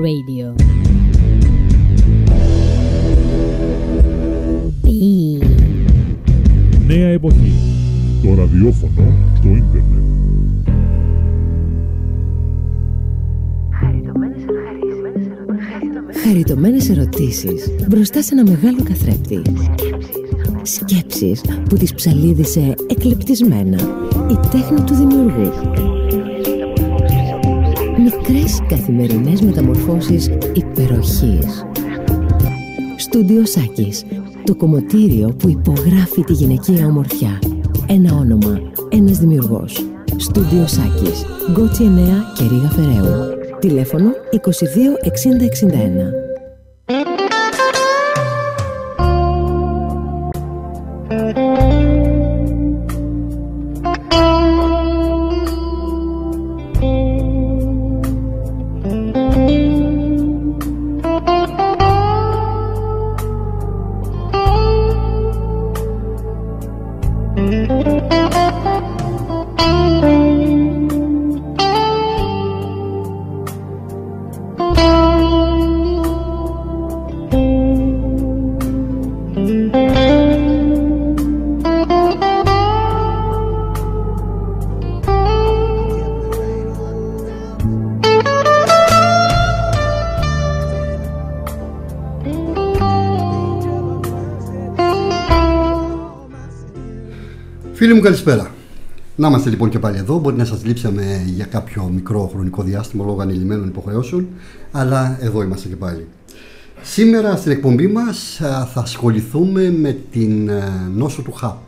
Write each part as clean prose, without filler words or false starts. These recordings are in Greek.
Radio. Νέα εποχή. Το ραδιόφωνο στο ίντερνετ. Χαριτωμένες ερωτήσεις μπροστά σε ένα μεγάλο καθρέφτη. Σκέψεις που τις ψαλίδισε εκλεπτισμένα η τέχνη του δημιουργού. Μικρές καθημερινές μεταμορφώσεις υπεροχής. Στούντιο Σάκης, το κομμωτήριο που υπογράφει τη γυναικεία ομορφιά. Ένα όνομα, ένας δημιουργός. Στούντιο Σάκης, Γκότσι 9 και Ρίγα Φεραίου. Τηλέφωνο 22 60 61. Φίλοι μου, καλησπέρα. Να είμαστε λοιπόν και πάλι εδώ. Μπορεί να σας λείψαμε για κάποιο μικρό χρονικό διάστημα λόγω ανηλυμένων υποχρεώσεων, αλλά εδώ είμαστε και πάλι. Σήμερα στην εκπομπή μας θα ασχοληθούμε με την νόσο του ΧΑΠ.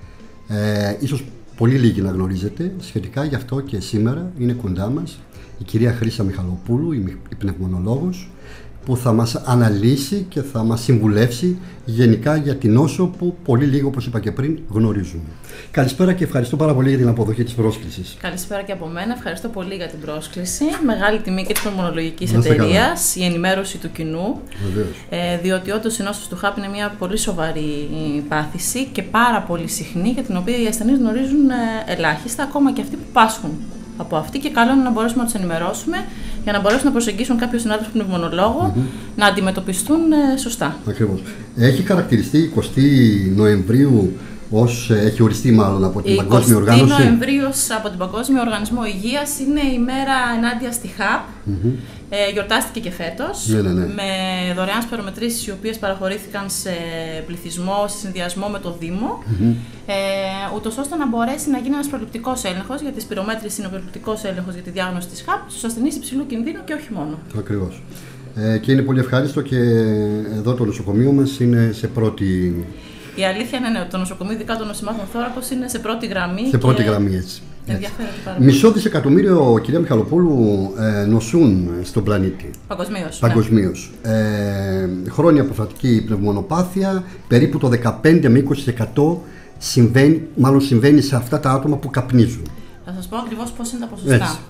Ίσως πολύ λίγοι να γνωρίζετε σχετικά, γι' αυτό και σήμερα είναι κοντά μας η κυρία Χρύσα Μιχαλοπούλου, η πνευμονολόγος, που θα μας αναλύσει και θα μας συμβουλεύσει γενικά για την νόσο που πολύ λίγο, όπως είπα και πριν, γνωρίζουμε. Καλησπέρα και ευχαριστώ πάρα πολύ για την αποδοχή της πρόσκλησης. Καλησπέρα και από μένα. Ευχαριστώ πολύ για την πρόσκληση. Μεγάλη τιμή και της πνευμονολογικής εταιρείας, η ενημέρωση του κοινού. Διότι όντως η νόσος του ΧΑΠ είναι μια πολύ σοβαρή πάθηση και πάρα πολύ συχνή, για την οποία οι ασθενείς γνωρίζουν ελάχιστα, ακόμα και αυτοί που πάσχουν από αυτή, και καλό είναι να μπορέσουμε να τους ενημερώσουμε για να μπορέσουν να προσεγγίσουν κάποιο συνάδελφο πνευμονολόγο να αντιμετωπιστούν σωστά. Ακριβώς. Έχει χαρακτηριστεί 20 Νοεμβρίου έχει οριστεί μάλλον από την Παγκόσμια Οργάνωση. 20 Νοεμβρίου από την Παγκόσμιο Οργανισμό Υγείας είναι η μέρα ενάντια στη ΧΑΠ. Γιορτάστηκε και φέτος με δωρεάν σπερομετρήσεις, οι οποίες παραχωρήθηκαν σε πληθυσμό, σε συνδυασμό με το Δήμο, ούτως ώστε να μπορέσει να γίνει ένας προληπτικός έλεγχος, γιατί η σπυρομέτρηση είναι ο προληπτικός έλεγχος για τη διάγνωση της ΧΑΠ στους ασθενείς υψηλού κινδύνου και όχι μόνο. Ακριβώς. Και είναι πολύ ευχάριστο, και εδώ το νοσοκομείο μας είναι σε πρώτη. Η αλήθεια είναι ότι το νοσοκομείο, ειδικά το νοσημάτων θώρακος, είναι σε πρώτη γραμμή. Σε πρώτη γραμμή, έτσι. Μισό δισεκατομμύριο, κυρία Μιχαλοπούλου, νοσούν στον πλανήτη. Παγκοσμίως. Χρόνια προφατική πνευμονοπάθεια, περίπου το 15 με 20% συμβαίνει σε αυτά τα άτομα που καπνίζουν. Θα σας πω ακριβώς πώς είναι τα ποσοστά.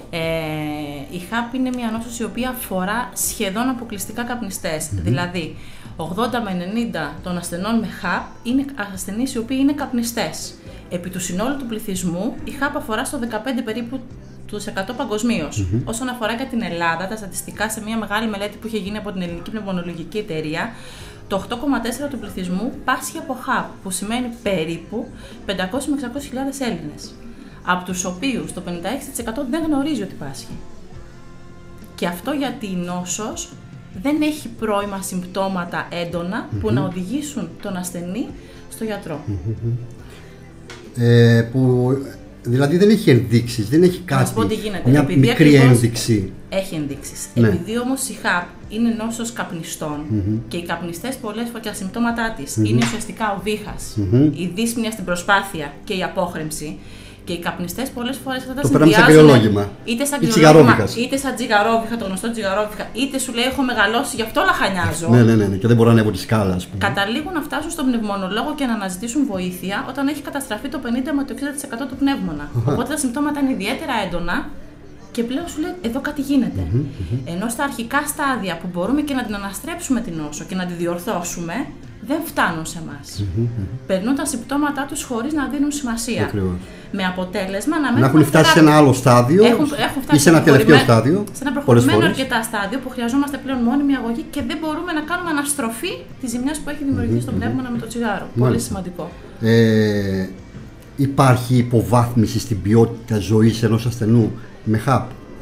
Η ΧΑΠ είναι μια νόσος η οποία αφορά σχεδόν αποκλειστικά καπνιστές. Δηλαδή, 80 με 90 των ασθενών με ΧΑΠ είναι ασθενείς οι οποίοι είναι καπνιστές. Επί του συνόλου του πληθυσμού, η ΧΑΠ αφορά στο 15 περίπου του 100 παγκοσμίως. Όσον αφορά για την Ελλάδα, τα στατιστικά σε μια μεγάλη μελέτη που είχε γίνει από την Ελληνική Πνευμονολογική Εταιρεία, το 8,4% του πληθυσμού πάσχει από ΧΑΠ, που σημαίνει περίπου 500 με 600.000 Έλληνες. Από τους οποίους το 56% δεν γνωρίζει ότι πάσχει. Και αυτό γιατί η νόσος δεν έχει πρώιμα συμπτώματα έντονα που να οδηγήσουν τον ασθενή στο γιατρό. Δηλαδή δεν έχει ενδείξεις, δεν έχει κάτι. Να σου πω τι γίνεται. Μια μικρή ένδειξη. Έχει ενδείξεις. Επειδή όμως η ΧΑΠ είναι νόσος καπνιστών και οι καπνιστές πολλές φορές και τα συμπτώματά της είναι ουσιαστικά ο βήχας, η δύσπνοια στην προσπάθεια και η απόχρεμψη. Και οι καπνιστές πολλές φορές αυτά τα συνδυάζουν είτε σαν κρυολόγημα, είτε σαν τζιγαρόβιχα, το γνωστό τζιγαρόβιχα, είτε σου λέει έχω μεγαλώσει, γι' αυτό λαχανιάζω. Ναι, και δεν μπορώ να ανέβω τη σκάλα, ας πούμε. Καταλήγουν να φτάσουν στον πνευμονολόγο και να αναζητήσουν βοήθεια όταν έχει καταστραφεί το 50 με το 60% του πνεύμονα. Οπότε τα συμπτώματα είναι ιδιαίτερα έντονα και πλέον σου λέει εδώ κάτι γίνεται. Ενώ στα αρχικά στάδια που μπορούμε και να την αναστρέψουμε την νόσο και να τη διορθώσουμε, δεν φτάνουν σε εμάς. Περνούν τα συμπτώματά τους χωρίς να δίνουν σημασία. Με αποτέλεσμα να έχουν φτάσει σε ένα άλλο στάδιο ή σε ένα τελευταίο στάδιο. Σε ένα προχωρημένο αρκετά στάδιο που χρειαζόμαστε πλέον μόνιμη αγωγή και δεν μπορούμε να κάνουμε αναστροφή τη ζημιά που έχει δημιουργηθεί στο πνεύμα με το τσιγάρο. Πολύ σημαντικό. Υπάρχει υποβάθμιση στην ποιότητα ζωής ενός ασθενού με HAP?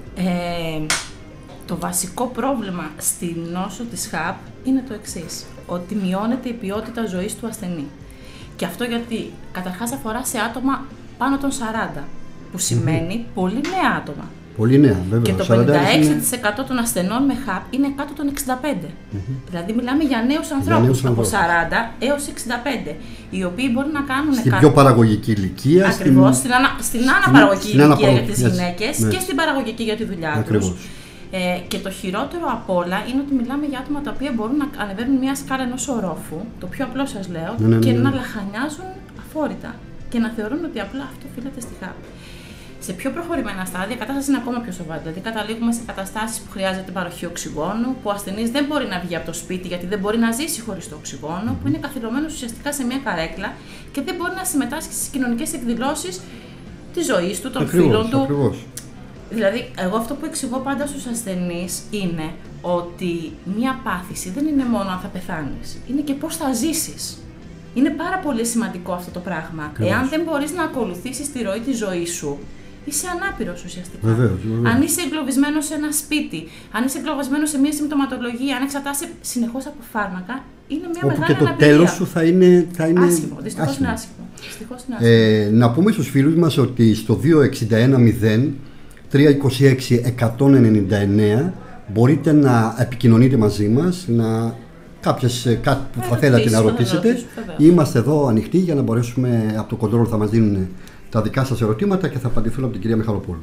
Το βασικό πρόβλημα στη νόσο της HAP είναι το εξής, ότι μειώνεται η ποιότητα ζωής του ασθενή. Και αυτό γιατί καταρχάς αφορά σε άτομα πάνω των 40, που σημαίνει πολύ νέα άτομα. Πολύ νέα, βέβαια. Και το 56% των ασθενών με HAP είναι κάτω των 65. Δηλαδή μιλάμε για νέους ανθρώπους από 40 έως 65, οι οποίοι μπορεί να κάνουν στην πιο παραγωγική ηλικία. Ακριβώς, στην αναπαραγωγική ηλικία για τις γυναίκες και στην παραγωγική για τη δουλειά τους. Και το χειρότερο απ' όλα είναι ότι μιλάμε για άτομα τα οποία μπορούν να ανεβαίνουν μια σκάλα ενός ορόφου, το πιο απλό σας λέω, και να λαχανιάζουν αφόρητα και να θεωρούν ότι απλά αυτό οφείλεται στη HAP. Σε πιο προχωρημένα στάδια η κατάσταση είναι ακόμα πιο σοβαρή. Δηλαδή, καταλήγουμε σε καταστάσεις που χρειάζεται παροχή οξυγόνου, που ο ασθενής δεν μπορεί να βγει από το σπίτι γιατί δεν μπορεί να ζήσει χωρίς το οξυγόνο, που είναι καθυλωμένος ουσιαστικά σε μια καρέκλα και δεν μπορεί να συμμετάσχει στις κοινωνικές εκδηλώσεις της ζωής του, των φίλων του. Ακριβώς. Δηλαδή, εγώ αυτό που εξηγώ πάντα στους ασθενείς είναι ότι μια πάθηση δεν είναι μόνο αν θα πεθάνεις, είναι και πώς θα ζήσεις. Είναι πάρα πολύ σημαντικό αυτό το πράγμα. Ακριβώς. Εάν δεν μπορείς να ακολουθήσεις τη ροή της ζωής σου, είσαι ανάπηρος ουσιαστικά. Βεβαίως. Αν είσαι εγκλωβισμένος σε ένα σπίτι, αν είσαι εγκλωβισμένος σε μια συμπτωματολογία, αν εξαρτάσαι συνεχώς από φάρμακα, είναι μια όπου μεγάλη και το αναπηρία. τέλος σου θα είναι άσχημο. Δυστυχώς είναι άσχημο. Να πούμε στους φίλους μας ότι στο 2610 326 199 μπορείτε να επικοινωνείτε μαζί μας, κάτι που θα θέλατε να ρωτήσετε. Είμαστε εδώ ανοιχτοί για να μπορέσουμε, από το control θα μας δίνουν τα δικά σας ερωτήματα και θα απαντηθούν από την κυρία Μιχαλοπούλου.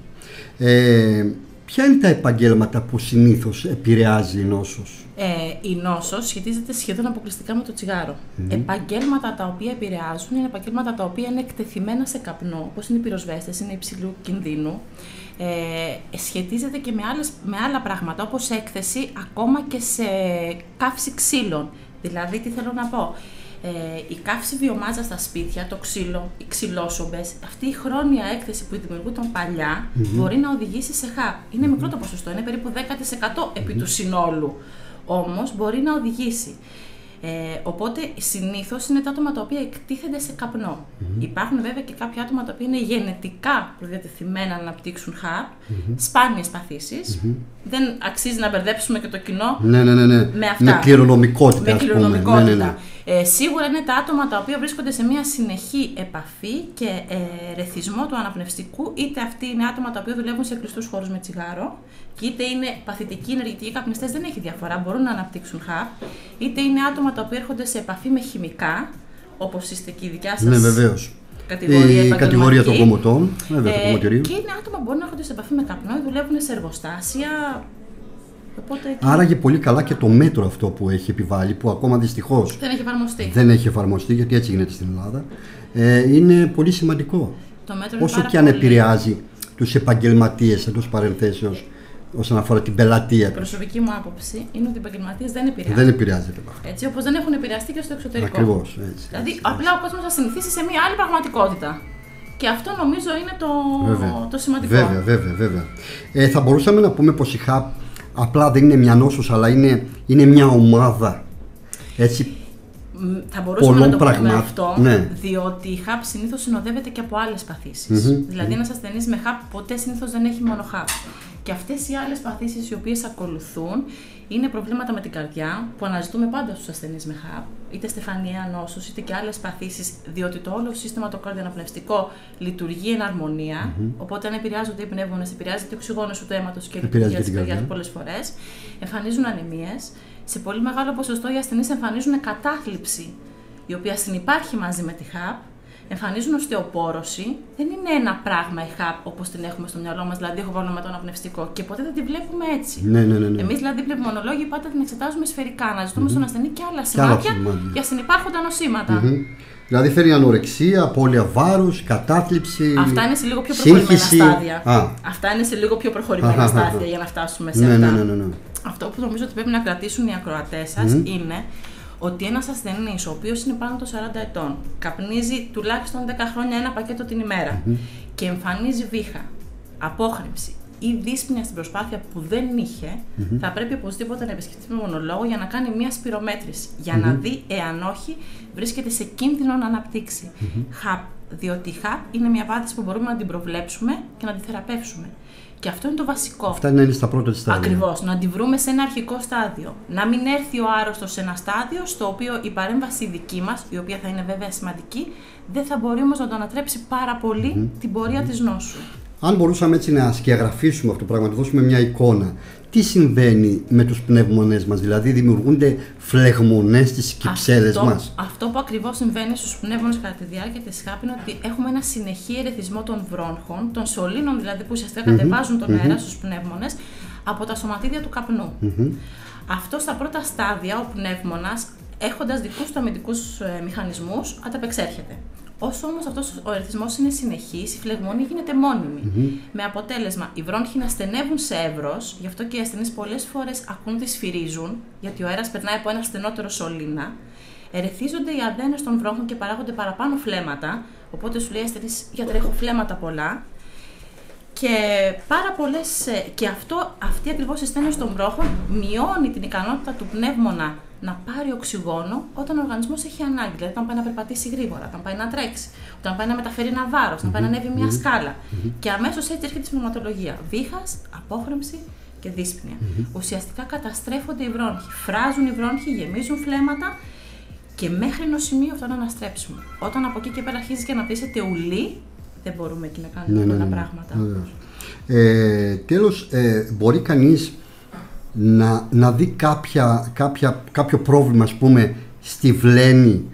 Ποια είναι τα επαγγέλματα που συνήθως επηρεάζει η νόσος? Η νόσος σχετίζεται σχεδόν αποκλειστικά με το τσιγάρο. Επαγγέλματα τα οποία επηρεάζουν είναι επαγγέλματα τα οποία είναι εκτεθειμένα σε καπνό, όπως είναι οι πυροσβέστες, είναι υψηλού κινδύνου. Σχετίζεται και με άλλα πράγματα, όπως έκθεση ακόμα και σε καύση ξύλων. Δηλαδή, τι θέλω να πω. Η καύση βιομάζα στα σπίτια, το ξύλο, οι ξυλόσομπες, αυτή η χρόνια έκθεση που δημιουργούνταν παλιά μπορεί να οδηγήσει σε HAP. Είναι μικρό το ποσοστό, είναι περίπου 10% επί του συνόλου. Όμως μπορεί να οδηγήσει. Οπότε συνήθως είναι τα άτομα τα οποία εκτίθενται σε καπνό. Υπάρχουν βέβαια και κάποια άτομα τα οποία είναι γενετικά προδιατεθειμένα να αναπτύξουν HAP, σπάνιες παθήσεις. Δεν αξίζει να μπερδέψουμε και το κοινό με αυτά. Με κληρονομικότητα. Σίγουρα είναι τα άτομα τα οποία βρίσκονται σε μια συνεχή επαφή και ρεθισμό του αναπνευστικού, είτε αυτοί είναι άτομα τα οποία δουλεύουν σε κλειστούς χώρους με τσιγάρο, και είτε είναι παθητικοί ενεργητικοί καπνιστές, δεν έχει διαφορά, μπορούν να αναπτύξουν HAP, είτε είναι άτομα τα οποία έρχονται σε επαφή με χημικά, όπως είστε και η δικιά σας κατηγορία των κομμωτών. Και είναι άτομα που μπορούν να έρχονται σε επαφή με καπνό ή δουλεύουν σε εργοστάσια. Άρα και πολύ καλά και το μέτρο αυτό που έχει επιβάλει, που ακόμα δυστυχώς δεν έχει εφαρμοστεί, γιατί έτσι γίνεται στην Ελλάδα, είναι πολύ σημαντικό. Όσο και αν επηρεάζει τους επαγγελματίες, εντός παρενθέσεως, όσον αφορά την πελατεία. Η προσωπική μου άποψη είναι ότι οι επαγγελματίες δεν επηρεάζονται. Δεν επηρεάζεται. Έτσι, όπως δεν έχουν επηρεαστεί και στο εξωτερικό. Ακριβώς. Δηλαδή, απλά ο κόσμος θα συνηθίσει σε μια άλλη πραγματικότητα. Και αυτό νομίζω είναι το σημαντικό. Βέβαια. Θα μπορούσαμε να πούμε πως η HAP απλά δεν είναι μια νόσος, αλλά είναι μια ομάδα. Έτσι, θα μπορούσαμε να το πούμε αυτό, διότι η HAP συνήθως συνοδεύεται και από άλλες παθήσεις. Δηλαδή, ένας ασθενής με HAP ποτέ συνήθως δεν έχει μόνο HAP. Και αυτές οι άλλες παθήσεις οι οποίες ακολουθούν είναι προβλήματα με την καρδιά, που αναζητούμε πάντα στους ασθενείς με HAP, είτε στεφανιαία νόσος, είτε και άλλες παθήσεις, διότι το όλο σύστημα το καρδιοαναπνευστικό λειτουργεί εν αρμονία. Οπότε, αν επηρεάζονται οι πνεύμονες, επηρεάζεται το οξυγόνο του αίματος και λειτουργία της καρδιάς πολλές φορές. Εμφανίζουν ανεμίες. Σε πολύ μεγάλο ποσοστό οι ασθενείς εμφανίζουν κατάθλιψη, η οποία συνυπάρχει μαζί με τη HAP. Εμφανίζουν οστεοπόρωση. Δεν είναι ένα πράγμα η HAP όπως την έχουμε στο μυαλό μας, δηλαδή έχω πρόβλημα με το αναπνευστικό, και ποτέ δεν τη βλέπουμε έτσι. Εμείς, δηλαδή, οι πνευμονολόγοι πάντα την εξετάζουμε σφαιρικά, να ζητούμε στον ασθενή και άλλα σημάδια για συνυπάρχοντα νοσήματα. Δηλαδή φέρει ανορεξία, απώλεια βάρους, κατάθλιψη. Αυτά είναι σε λίγο πιο προχωρημένα στάδια. Αυτά είναι σε λίγο πιο προχωρημένα στάδια για να φτάσουμε σε αυτά. Αυτό που νομίζω ότι πρέπει να κρατήσουν οι ακροατές σας είναι ότι ένας ασθενής, ο οποίος είναι πάνω των 40 ετών, καπνίζει τουλάχιστον 10 χρόνια ένα πακέτο την ημέρα και εμφανίζει βήχα, απόχρεμψη ή δύσπνοια στην προσπάθεια που δεν είχε, θα πρέπει οπωσδήποτε να επισκεφτεί τον πνευμονολόγο για να κάνει μια σπυρομέτρηση, για να δει εάν όχι βρίσκεται σε κίνδυνο να αναπτύξει HAP, διότι η HAP είναι μια πάθηση που μπορούμε να την προβλέψουμε και να τη θεραπεύσουμε. Και αυτό είναι το βασικό. Αυτά να είναι στα πρώτα της στάδια. Ακριβώς. Να τη βρούμε σε ένα αρχικό στάδιο. Να μην έρθει ο άρρωστος σε ένα στάδιο στο οποίο η παρέμβαση δική μας, η οποία θα είναι βέβαια σημαντική, δεν θα μπορεί όμως να το ανατρέψει πάρα πολύ την πορεία της νόσου. Αν μπορούσαμε έτσι να σκιαγραφίσουμε αυτό το πράγμα, να δώσουμε μια εικόνα, τι συμβαίνει με τους πνεύμονες μας, δηλαδή δημιουργούνται φλεγμονές στις κυψέλες μας. Αυτό που ακριβώς συμβαίνει στους πνεύμονες κατά τη διάρκεια της HAP είναι ότι έχουμε ένα συνεχή ερεθισμό των βρόχων, των σωλήνων δηλαδή που ουσιαστικά κατεβάζουν τον αέρα στους πνεύμονες από τα σωματίδια του καπνού. Αυτό στα πρώτα στάδια ο πνεύμονας, έχοντας δικούς του αμυντικούς μηχανισμούς, ανταπεξέρχεται. Όσο όμως αυτός ο ερεθισμός είναι συνεχής, η φλεγμονή γίνεται μόνιμη. Με αποτέλεσμα οι βρόχοι να στενεύουν σε εύρος, γι' αυτό και οι ασθενείς πολλές φορές ακούν ότι σφυρίζουν, γιατί ο αέρας περνάει από ένα στενότερο σωλήνα. Ερεθίζονται οι αδένες των βρόχων και παράγονται παραπάνω φλέμματα. Οπότε σου λέει ασθενής, γιατρέ, έχω φλέμματα πολλά. Και πάρα πολλές. Και αυτή ακριβώς η στένωση των βρόχων μειώνει την ικανότητα του πνεύμονα να πάρει οξυγόνο όταν ο οργανισμός έχει ανάγκη. Δηλαδή, όταν πάει να περπατήσει γρήγορα, όταν πάει να τρέξει, όταν πάει να μεταφέρει ένα βάρος, όταν πάει να ανέβει μια σκάλα. Και αμέσως έτσι έρχεται η πνευματολογία. Βήχας, απόχρεμψη και δύσπνοια. Ουσιαστικά καταστρέφονται οι βρόχοι. Φράζουν οι βρόχοι, γεμίζουν φλέμματα και μέχρι ενός σημείου αυτό να αναστρέψουμε. Όταν από εκεί και πέρα αρχίζει και αναπτύσσεται ουλή, δεν μπορούμε εκεί να κάνουμε πολλά πράγματα. Τέλος, μπορεί κανείς να δει κάποιο πρόβλημα, ας πούμε, στη βλέμη,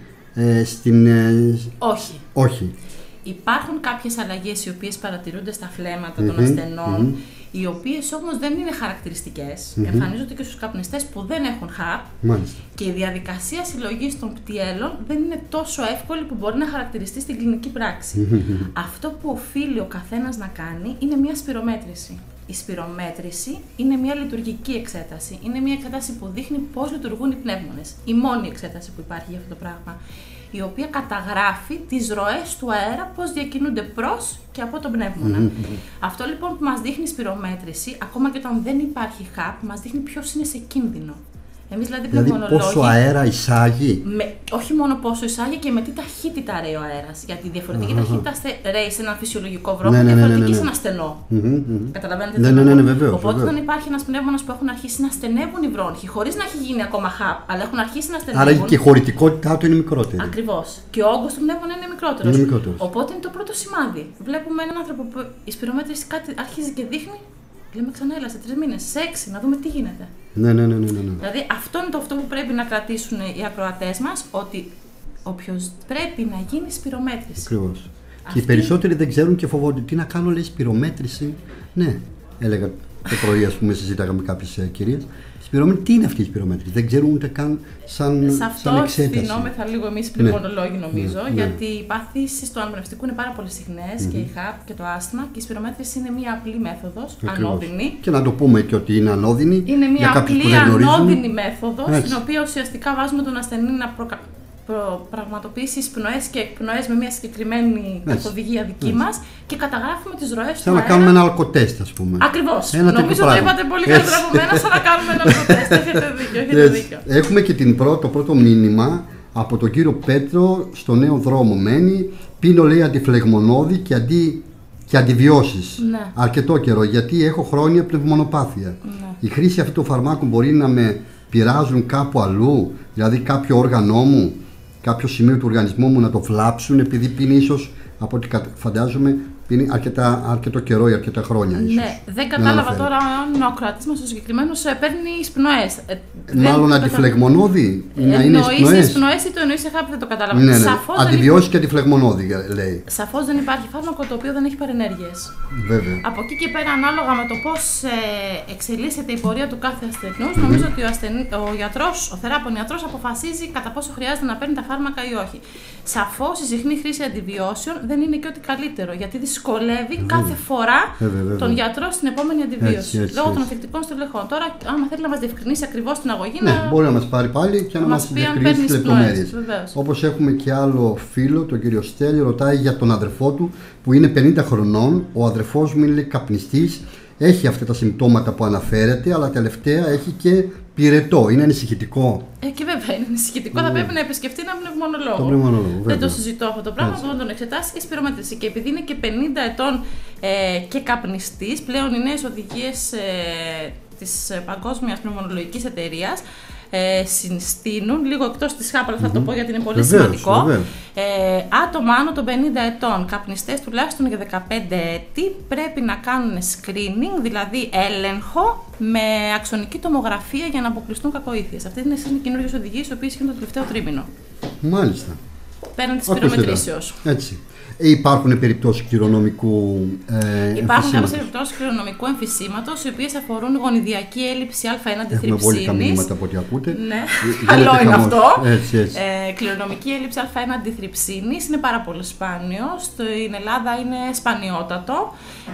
Όχι. Υπάρχουν κάποιες αλλαγές οι οποίες παρατηρούνται στα φλέμματα των ασθενών, οι οποίες όμως δεν είναι χαρακτηριστικές. Εμφανίζονται και στους καπνιστές που δεν έχουν HAP. Και η διαδικασία συλλογής των πτιέλων δεν είναι τόσο εύκολη που μπορεί να χαρακτηριστεί στην κλινική πράξη. Αυτό που οφείλει ο καθένας να κάνει είναι μια σπυρομέτρηση. Η σπυρομέτρηση είναι μια λειτουργική εξέταση. Είναι μια εξέταση που δείχνει πώς λειτουργούν οι πνεύμονες. Η μόνη εξέταση που υπάρχει για αυτό το πράγμα. Η οποία καταγράφει τις ροές του αέρα, πώς διακινούνται προς και από τον πνεύμονα. Αυτό λοιπόν που μας δείχνει η σπυρομέτρηση, ακόμα και όταν δεν υπάρχει HAP, μας δείχνει ποιος είναι σε κίνδυνο. Εμείς δηλαδή πόσο αέρα εισάγει. Όχι μόνο πόσο εισάγει και με τι ταχύτητα ρέει ο αέρας. Γιατί η διαφορετική ταχύτητα ρέει σε ένα φυσιολογικό βρόχο και διαφορετική σε ένα στενό. Καταλαβαίνετε τι εννοώ. Οπότε όταν υπάρχει ένας πνεύμονας που έχουν αρχίσει να στενεύουν οι βρόχοι, χωρίς να έχει γίνει ακόμα HAP, αλλά έχουν αρχίσει να στενεύουν. Άρα και η χωρητικότητά του είναι μικρότερη. Ακριβώς. Και ο όγκος του πνεύμονα είναι μικρότερος. Οπότε είναι το πρώτο σημάδι. Βλέπουμε έναν άνθρωπο που η σπυρομέτρηση κάτι αρχίζει και δείχνει. Λέμε ξανά, έλα σε 3 μήνες, σε 6, να δούμε τι γίνεται. Ναι. Δηλαδή αυτό είναι αυτό που πρέπει να κρατήσουν οι ακροατές μας, ότι όποιος πρέπει να γίνει σπυρομέτρηση. Ακριβώς. Και οι περισσότεροι δεν ξέρουν και φοβόνται. Τι να κάνω, λέει, σπυρομέτρηση. Ναι, έλεγα το πρωί, ας πούμε, συζήταγα με κάποιες κυρίες. Τι είναι αυτή η σπυρομέτρηση, δεν ξέρουν ούτε καν σαν εξέταση. Σε αυτό ευθυνόμεθα λίγο εμείς πνευμονολόγοι, νομίζω, γιατί οι παθήσεις του αναπνευστικού είναι πάρα πολύ συχνές και η HAP και το άσθμα, και η σπυρομέτρηση είναι μια απλή μέθοδος, ανώδυνη. Και να το πούμε και ότι είναι ανώδυνη. Είναι μια απλή ανώδυνη μέθοδος, στην οποία ουσιαστικά βάζουμε τον ασθενή να πραγματοποιήσει εισπνοές και εκπνοές με μια συγκεκριμένη καθοδηγία δική μας και καταγράφουμε τις ροές του αέρα. Σαν να κάνουμε ένα αλκοτέστ, ας πούμε. Ακριβώς. Νομίζω ότι είπατε πολύ καλύτερα από μένα, σαν να κάνουμε ένα αλκοτέστ. Έχετε δίκιο. Έχουμε και το πρώτο μήνυμα από τον κύριο Πέτρο, στο Νέο Δρόμο μένει. Πίνω, λέει, αντιφλεγμονώδη και αντιβιώσεις. Αρκετό καιρό, γιατί έχω χρόνια πνευμονοπάθεια. Η χρήση αυτού του φαρμάκου μπορεί να με πειράζουν κάπου αλλού, δηλαδή κάποιο όργανό μου, κάποιο σημείο του οργανισμού μου να το βλάψουν, επειδή πίνει ίσως, από ό,τι φαντάζομαι, πίνει αρκετό καιρό ή αρκετά χρόνια ίσως. Ναι, δεν κατάλαβα τώρα αν ο ακροατής μας ο συγκεκριμένος παίρνει εισπνοές. Μάλλον αντιφλεγμονώδη να είναι εισπνοές. Εννοείς εισπνοές ή το εννοείς HAP, δεν το κατάλαβα. Ναι. Αντιβιώσεις και αντιφλεγμονώδη, λέει. Σαφώς δεν υπάρχει φάρμακο το οποίο δεν έχει παρενέργειες. Βέβαια. Από εκεί και πέρα, ανάλογα με το πώς εξελίσσεται η πορεία του κάθε ασθενούς, νομίζω ότι ο θεράπων ιατρός αποφασίζει κατά πόσο χρειάζεται να παίρνει τα φάρμακα ή όχι. Σαφώς η συχνή χρήση αντιβιώσεων δεν είναι και ό,τι καλύτερο, γιατί δυσκολεύει κάθε φορά τον γιατρό στην επόμενη αντιβίωση. Λόγω των ανθεκτικών στελεχών. Τώρα, άμα θέλει να μας διευκρινίσει ακριβώς την αγωγή, μπορεί να μας πάρει πάλι και να μας διευκρινίσει τις λεπτομέρειες. Όπως έχουμε και άλλο φίλο, τον κύριο Στέλιο, ρωτάει για τον αδερφό του που είναι 50 χρονών. Ο αδερφός μου είναι καπνιστής. Έχει αυτά τα συμπτώματα που αναφέρεται, αλλά τελευταία έχει και πυρετό. Είναι ανησυχητικό. Και βέβαια είναι ανησυχητικό. Θα πρέπει να επισκεφτεί έναν πνευμονολόγο. Δεν το συζητώ αυτό το πράγμα. Θα τον εξετάσει και σπυρομέτρηση. Και επειδή είναι και 50 ετών και καπνιστής, πλέον οι νέες οδηγίες της Παγκόσμιας Πνευμονολογικής Εταιρείας συστήνουν, λίγο εκτός της ΧΑΠ, αλλά θα το πω γιατί είναι πολύ σημαντικό, άτομα άνω των 50 ετών, καπνιστές τουλάχιστον για 15 έτη, πρέπει να κάνουν screening, δηλαδή έλεγχο με αξονική τομογραφία για να αποκλειστούν κακοήθειες. Αυτές είναι οι καινούργιες οδηγίες, οι οποίες είναι το τελευταίο τρίμηνο. Μάλιστα. Πέραν της πυρομετρήσεως. Έτσι. Υπάρχουν περιπτώσεις κληρονομικού Υπάρχουν κάποιες περιπτώσεις κληρονομικού εμφυσίματος, οι οποίες αφορούν γονιδιακή έλλειψη Α1 αντιθρυψίνης. Έχουμε πολύ μηνύματα από ό,τι ακούτε. Ναι, καλό είναι αυτό. Έτσι. Κληρονομική έλλειψη Α1 αντιθρυψίνης είναι πάρα πολύ σπάνιο. Στην Ελλάδα είναι σπανιότατο.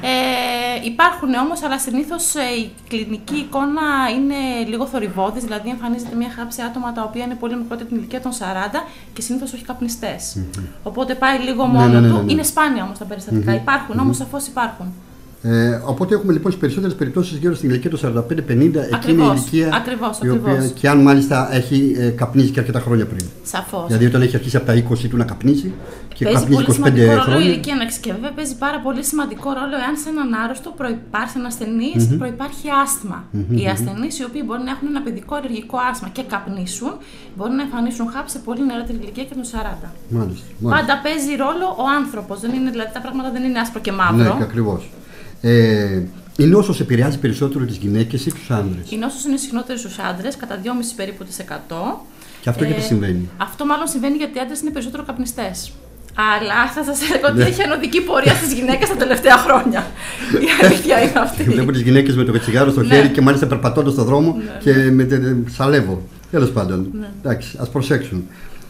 Υπάρχουν όμως, αλλά συνήθως η κλινική εικόνα είναι λίγο θορυβώδης, δηλαδή εμφανίζεται μια χάψη άτομα τα οποία είναι πολύ μικρότερη την ηλικία των 40 και συνήθως όχι καπνιστές. Οπότε πάει λίγο μόνο του. Είναι σπάνια όμως τα περιστατικά. Υπάρχουν όμως, σαφώς υπάρχουν. Οπότε έχουμε λοιπόν στις περισσότερες περιπτώσεις γύρω στην ηλικία των 45-50, εκείνη η ηλικία ακριβώς. Και αν μάλιστα έχει καπνίσει και αρκετά χρόνια πριν. Σαφώς. Δηλαδή όταν έχει αρχίσει από τα 20 του να καπνίσει και παίζει καπνίσει 25 χρόνια. Παίζει ρόλο η ηλικία, και βέβαια παίζει πάρα πολύ σημαντικό ρόλο εάν σε έναν άρρωστο προϋπάρχει ένα ασθενής, προϋπάρχει άσθμα. Οι ασθενείς οι οποίοι μπορεί να έχουν ένα παιδικό αλλεργικό άσθμα και καπνίσουν, μπορεί να εμφανίσουν χάπ σε πολύ νεαρότερη ηλικία και των 40. Μάλιστα. Πάντα παίζει ρόλο ο άνθρωπος. Δηλαδή τα πράγματα δεν είναι άσπρο και μαύρο. Ναι, ακριβώς. Η νόσος επηρεάζει περισσότερο τις γυναίκες ή τους άντρες? Η νόσος είναι συχνότερη στους άντρες, κατά 2,5 περίπου %. Και αυτό γιατί συμβαίνει? Αυτό μάλλον συμβαίνει γιατί οι άντρες είναι περισσότερο καπνιστές. Αλλά θα σας έλεγα ότι έχει ανωδική πορεία στις γυναίκες τα τελευταία χρόνια. Η αλήθεια είναι αυτή. Βλέπω τις γυναίκες με το τσιγάρο στο χέρι και μάλιστα περπατώντας στον δρόμο και με σαλεύω. Τέλος πάντων. Εντάξει, ας προσέξουν.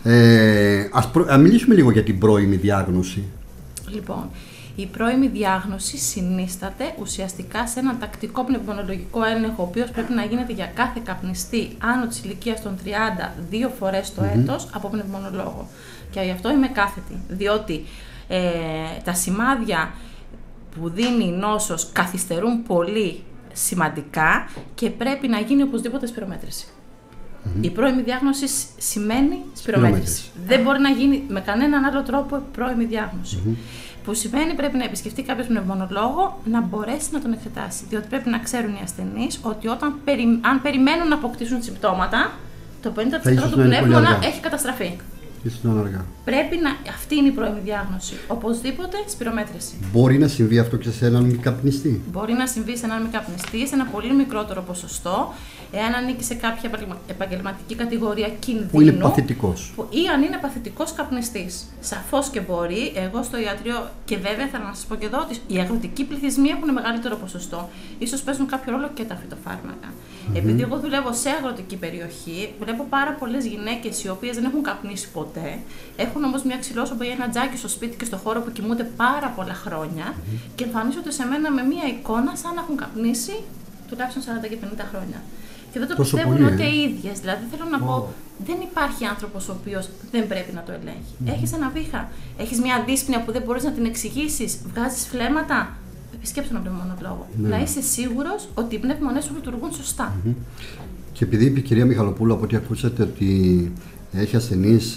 Ας μιλήσουμε λίγο για την πρώιμη διάγνωση. Λοιπόν, η πρώιμη διάγνωση συνίσταται ουσιαστικά σε έναν τακτικό πνευμονολογικό έλεγχο, ο οποίος πρέπει να γίνεται για κάθε καπνιστή άνω της ηλικίας των 30 2 φορές το έτος από πνευμονολόγο. Και γι' αυτό είμαι κάθετη, διότι τα σημάδια που δίνει η νόσος καθυστερούν πολύ σημαντικά και πρέπει να γίνει οπωσδήποτε σπυρομέτρηση. Η πρώιμη διάγνωση σημαίνει σπυρομέτρηση. Δεν μπορεί να γίνει με κανέναν άλλο τρόπο πρώιμη διάγνωση. Που σημαίνει πρέπει να επισκεφτεί κάποιος πνευμονολόγο να μπορέσει να τον εξετάσει. Διότι πρέπει να ξέρουν οι ασθενείς ότι αν περιμένουν να αποκτήσουν συμπτώματα, το 50% του πνεύμονα έχει καταστραφεί. Πρέπει να. Αυτή είναι η πρώιμη διάγνωση. Οπωσδήποτε σπυρομέτρηση. Μπορεί να συμβεί αυτό και σε έναν μη καπνιστή? Μπορεί να συμβεί σε έναν μη καπνιστή σε ένα πολύ μικρότερο ποσοστό, εάν ανήκει σε κάποια επαγγελματική κατηγορία κινδύνου. Που είναι παθητικός. Ή αν είναι παθητικός καπνιστής. Σαφώς και μπορεί. Εγώ στο ιατρείο, και βέβαια θέλω να σας πω και εδώ ότι οι αγροτικοί πληθυσμοί έχουν μεγαλύτερο ποσοστό. Ίσως παίζουν κάποιο ρόλο και τα φυτοφάρμακα. Επειδή εγώ δουλεύω σε αγροτική περιοχή, βλέπω πάρα πολλές γυναίκες οι οποίες δεν έχουν καπνίσει ποτέ. Έχουν όμως μια ξυλόσωμο ή ένα τζάκι στο σπίτι και στο χώρο που κοιμούνται πάρα πολλά χρόνια και εμφανίζονται σε μένα με μια εικόνα σαν να έχουν καπνίσει τουλάχιστον 40 και 50 χρόνια. Και δεν το πιστεύουν ούτε οι ίδιες. Δηλαδή θέλω να πω, δεν υπάρχει άνθρωπος ο οποίος δεν πρέπει να το ελέγχει. Έχεις ένα βήχα, έχεις μια δύσπνοια που δεν μπορείς να την εξηγήσεις, βγάζεις φλέμματα. Επισκέψου έναν πνευμονολόγο. Να είσαι σίγουρος ότι οι πνεύμονές σου λειτουργούν σωστά. Και επειδή είπε η κυρία Μιχαλοπούλου, από ό,τι ακούσατε, ότι έχει ασθενείς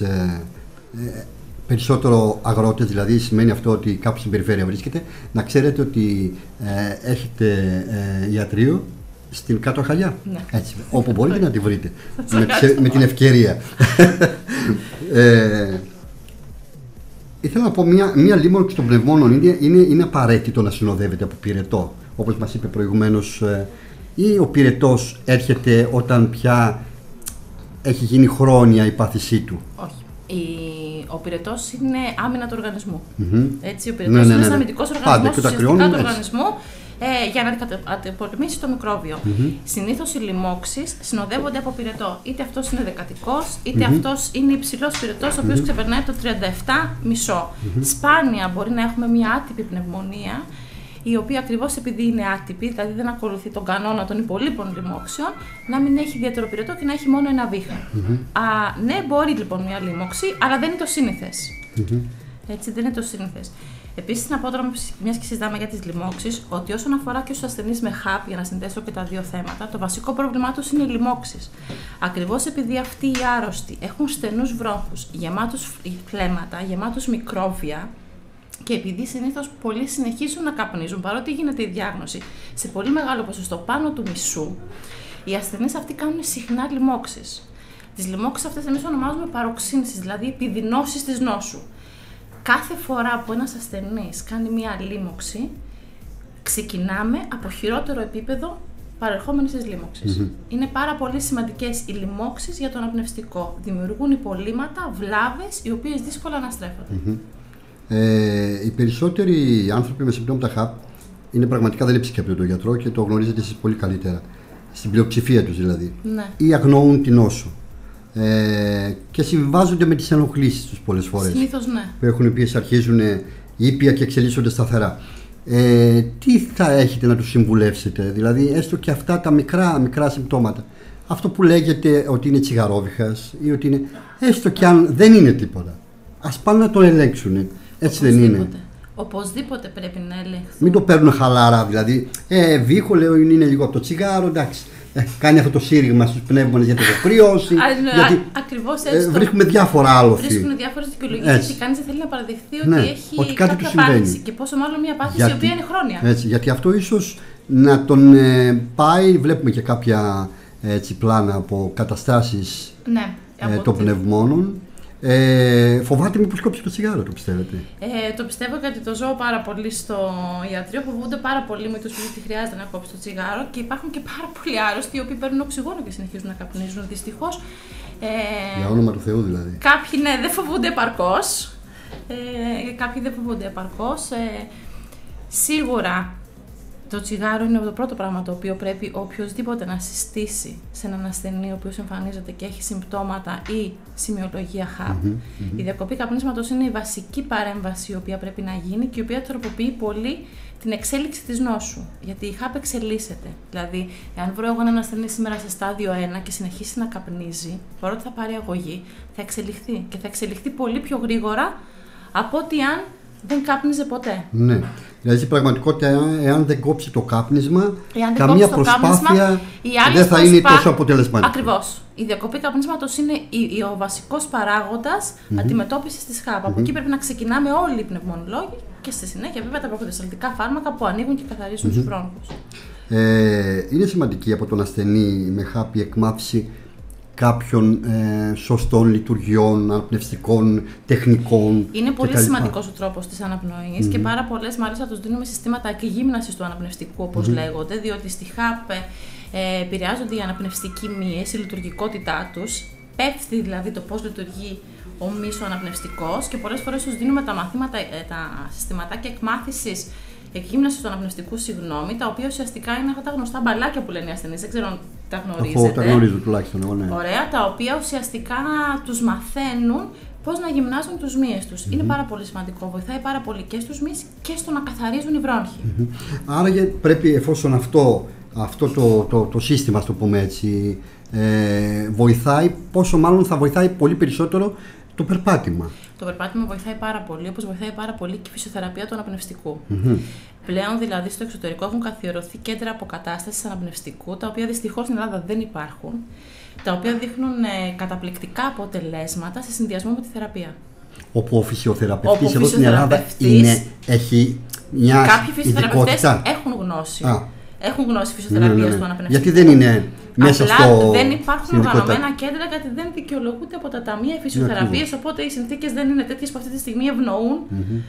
περισσότερο αγρότες, δηλαδή σημαίνει αυτό ότι κάπου στην περιφέρεια βρίσκεται, να ξέρετε ότι έχετε ιατρείο στην Κάτω Χαλιά. Ναι. Έτσι, όπου μπορείτε να τη βρείτε. με την ευκαιρία. Ήθελα να πω μία λίμωξη των πνευμόνων είναι απαραίτητο να συνοδεύεται από πυρετό, όπως μας είπε προηγουμένως, ή ο πυρετός έρχεται όταν πια έχει γίνει χρόνια η πάθησή του? Όχι. Ο πυρετός είναι άμυνα του οργανισμού. Έτσι, ο πυρετός είναι ένας αμυντικός οργανισμός ουσιαστικά του οργανισμού για να αντιπολεμήσει το μικρόβιο. Συνήθως οι λοιμώξεις συνοδεύονται από πυρετό. Είτε αυτός είναι δεκατικός, είτε αυτός είναι υψηλός πυρετός, ο οποίος ξεπερνάει το 37,5. Σπάνια μπορεί να έχουμε μια άτυπη πνευμονία, η οποία ακριβώς επειδή είναι άτυπη, δηλαδή δεν ακολουθεί τον κανόνα των υπολείπων λοιμώξεων, να μην έχει ιδιαίτερο πυρετό και να έχει μόνο ένα βήχα. Ναι, μπορεί λοιπόν μια λοιμώξη, αλλά δεν είναι το σύνηθες. Έτσι, δεν είναι το σύνηθες. Επίσης, να πω τώρα, μιας και συζητάμε για τις λοιμώξεις, ότι όσον αφορά και στους ασθενείς με HAP, για να συνδέσω και τα δύο θέματα, το βασικό πρόβλημά τους είναι οι λοιμώξεις. Ακριβώς επειδή αυτοί οι άρρωστοι έχουν στενούς βρόχους, γεμάτους φλέμματα, γεμάτους μικρόβια, και επειδή συνήθως πολλοί συνεχίζουν να καπνίζουν, παρότι γίνεται η διάγνωση σε πολύ μεγάλο ποσοστό, πάνω του μισού, οι ασθενείς αυτοί κάνουν συχνά λοιμώξεις. Τις λοιμώξεις αυτές εμείς ονομάζουμε παροξύνσεις, δηλαδή επιδεινώσεις της νόσου. Κάθε φορά που ένας ασθενής κάνει μία λοίμωξη, ξεκινάμε από χειρότερο επίπεδο παρερχόμενης της λοίμωξης. Είναι πάρα πολύ σημαντικές οι λοιμώξεις για το αναπνευστικό. Δημιουργούν υπολείμματα, βλάβες, οι οποίες δύσκολα αναστρέφονται. Οι περισσότεροι άνθρωποι με συμπτώματα HAP είναι πραγματικά δεν επισκέπτονται τον γιατρό και το γνωρίζετε εσείς πολύ καλύτερα. Στην πλειοψηφία τους δηλαδή. Ναι. Ή αγνοούν την νόσο. Και συμβιβάζονται με τις ενοχλήσεις τους πολλές φορές. Συνήθως ναι. Που έχουν οι οποίες αρχίζουν ήπια και εξελίσσονται σταθερά. Τι θα έχετε να τους συμβουλεύσετε, δηλαδή έστω και αυτά τα μικρά συμπτώματα. Αυτό που λέγεται ότι είναι τσιγαρόβιχας ή ότι είναι, έστω και αν δεν είναι τίποτα. Ας πάνε να το ελέγξουν. Έτσι δεν είναι? Οπωσδήποτε πρέπει να ελέγχουν. Μην το παίρνουν χαλάρα, δηλαδή. Βήχο, λέω, είναι λίγο από το τσιγάρο, εντάξει. Κάνει αυτό το σύριγμα στους πνεύμονες γιατί το κρυώσει. Ακριβώς έτσι. Βρίσκουμε διάφορα άλοθη. Βρίσκουν διάφορες δικαιολογίες γιατί κανείς δεν θέλει να παραδεχθεί ότι έχει ότι κάτι του συμβαίνει. Και πόσο μάλλον μια πάθηση η οποία είναι χρόνια. Έτσι, γιατί αυτό ίσως να τον πάει. Βλέπουμε και κάποια πλάνα από καταστάσεις των πνευμόνων. Φοβάται μήπως κόψει το τσιγάρο, το πιστεύετε? Το πιστεύω γιατί το ζω πάρα πολύ στο ιατρείο. Φοβούνται πάρα πολύ με τους που ότι χρειάζεται να κόψει το τσιγάρο και υπάρχουν και πάρα πολλοί άρρωστοι οι οποίοι παίρνουν οξυγόνο και συνεχίζουν να καπνίζουν. Δυστυχώς. Για όνομα του Θεού δηλαδή. Κάποιοι ναι, δεν φοβούνται επαρκώς. Κάποιοι δεν φοβούνται επαρκώς. Σίγουρα το τσιγάρο είναι το πρώτο πράγμα το οποίο πρέπει οποιοδήποτε να συστήσει σε έναν ασθενή ο οποίος εμφανίζεται και έχει συμπτώματα ή σημειολογία HAP. Η διακοπή καπνίσματος είναι η βασική παρέμβαση η οποία πρέπει να γίνει και η οποία τροποποιεί πολύ την εξέλιξη της νόσου. Γιατί η HAP εξελίσσεται. Δηλαδή, εάν βρω εγώ έναν ασθενή σήμερα σε στάδιο 1 και συνεχίσει να καπνίζει, παρότι θα πάρει αγωγή, θα εξελιχθεί και θα εξελιχθεί πολύ πιο γρήγορα από ότι αν δεν κάπνιζε ποτέ. Ναι. Δηλαδή στην πραγματικότητα, εάν δεν κόψει το κάπνισμα, καμία προσπάθεια δεν θα είναι τόσο αποτελεσματική. Ακριβώς. Η διακοπή καπνίσματος είναι ο βασικός παράγοντας αντιμετώπισης της HAP. Από εκεί πρέπει να ξεκινάμε όλοι οι πνευμονολόγοι και στη συνέχεια βέβαια τα προκατασταλτικά φάρμακα που ανοίγουν και καθαρίζουν τους μπρόνχους. Είναι σημαντική από τον ασθενή με HAP η εκμάθηση κάποιων σωστών λειτουργιών, αναπνευστικών τεχνικών. Είναι πολύ σημαντικός ο τρόπος της αναπνοής και πάρα πολλές μάλιστα τους δίνουμε συστήματα εκγύμνασης του αναπνευστικού, όπως λέγονται, διότι στη HAP επηρεάζονται οι αναπνευστικοί μύες, η λειτουργικότητά τους, πέφτει δηλαδή το πώς λειτουργεί ο μύς ο αναπνευστικός και πολλές φορές τους δίνουμε τα μαθήματα, τα συστηματάκια εκμάθησης εκγύμνασης του αναπνευστικού, τα οποία ουσιαστικά είναι αυτά τα γνωστά μπαλάκια που λένε οι ασθενείς. Δεν ξέρω αν τα γνωρίζετε. Τα γνωρίζω τουλάχιστον εγώ, ναι. Ωραία, τα οποία ουσιαστικά τους μαθαίνουν πώς να γυμνάζουν τους μύες τους. Είναι πάρα πολύ σημαντικό. Βοηθάει πάρα πολύ και στους μύες και στο να καθαρίζουν οι βρόγχοι. Άρα πρέπει, εφόσον αυτό το σύστημα, το πούμε έτσι, βοηθάει, πόσο μάλλον θα βοηθάει πολύ περισσότερο το περπάτημα. Το περπάτημα βοηθάει πάρα πολύ, όπως βοηθάει πάρα πολύ και η φυσιοθεραπεία του αναπνευστικού. Πλέον δηλαδή στο εξωτερικό έχουν καθιερωθεί κέντρα αποκατάστασης αναπνευστικού, τα οποία δυστυχώς στην Ελλάδα δεν υπάρχουν, τα οποία δείχνουν καταπληκτικά αποτελέσματα σε συνδυασμό με τη θεραπεία. Όπου ο φυσιοθεραπευτής εδώ στην Ελλάδα έχει μια κάποιοι φυσιοθεραπευτές έχουν γνώση. Έχουν γνώση φυσιοθεραπείας του αναπνευστικού. Γιατί δεν είναι μέσα απλά δεν υπάρχουν οργανωμένα κέντρα γιατί δεν δικαιολογούνται από τα ταμεία φυσιοθεραπείας. Οπότε οι συνθήκες δεν είναι τέτοιες που αυτή τη στιγμή ευνοούν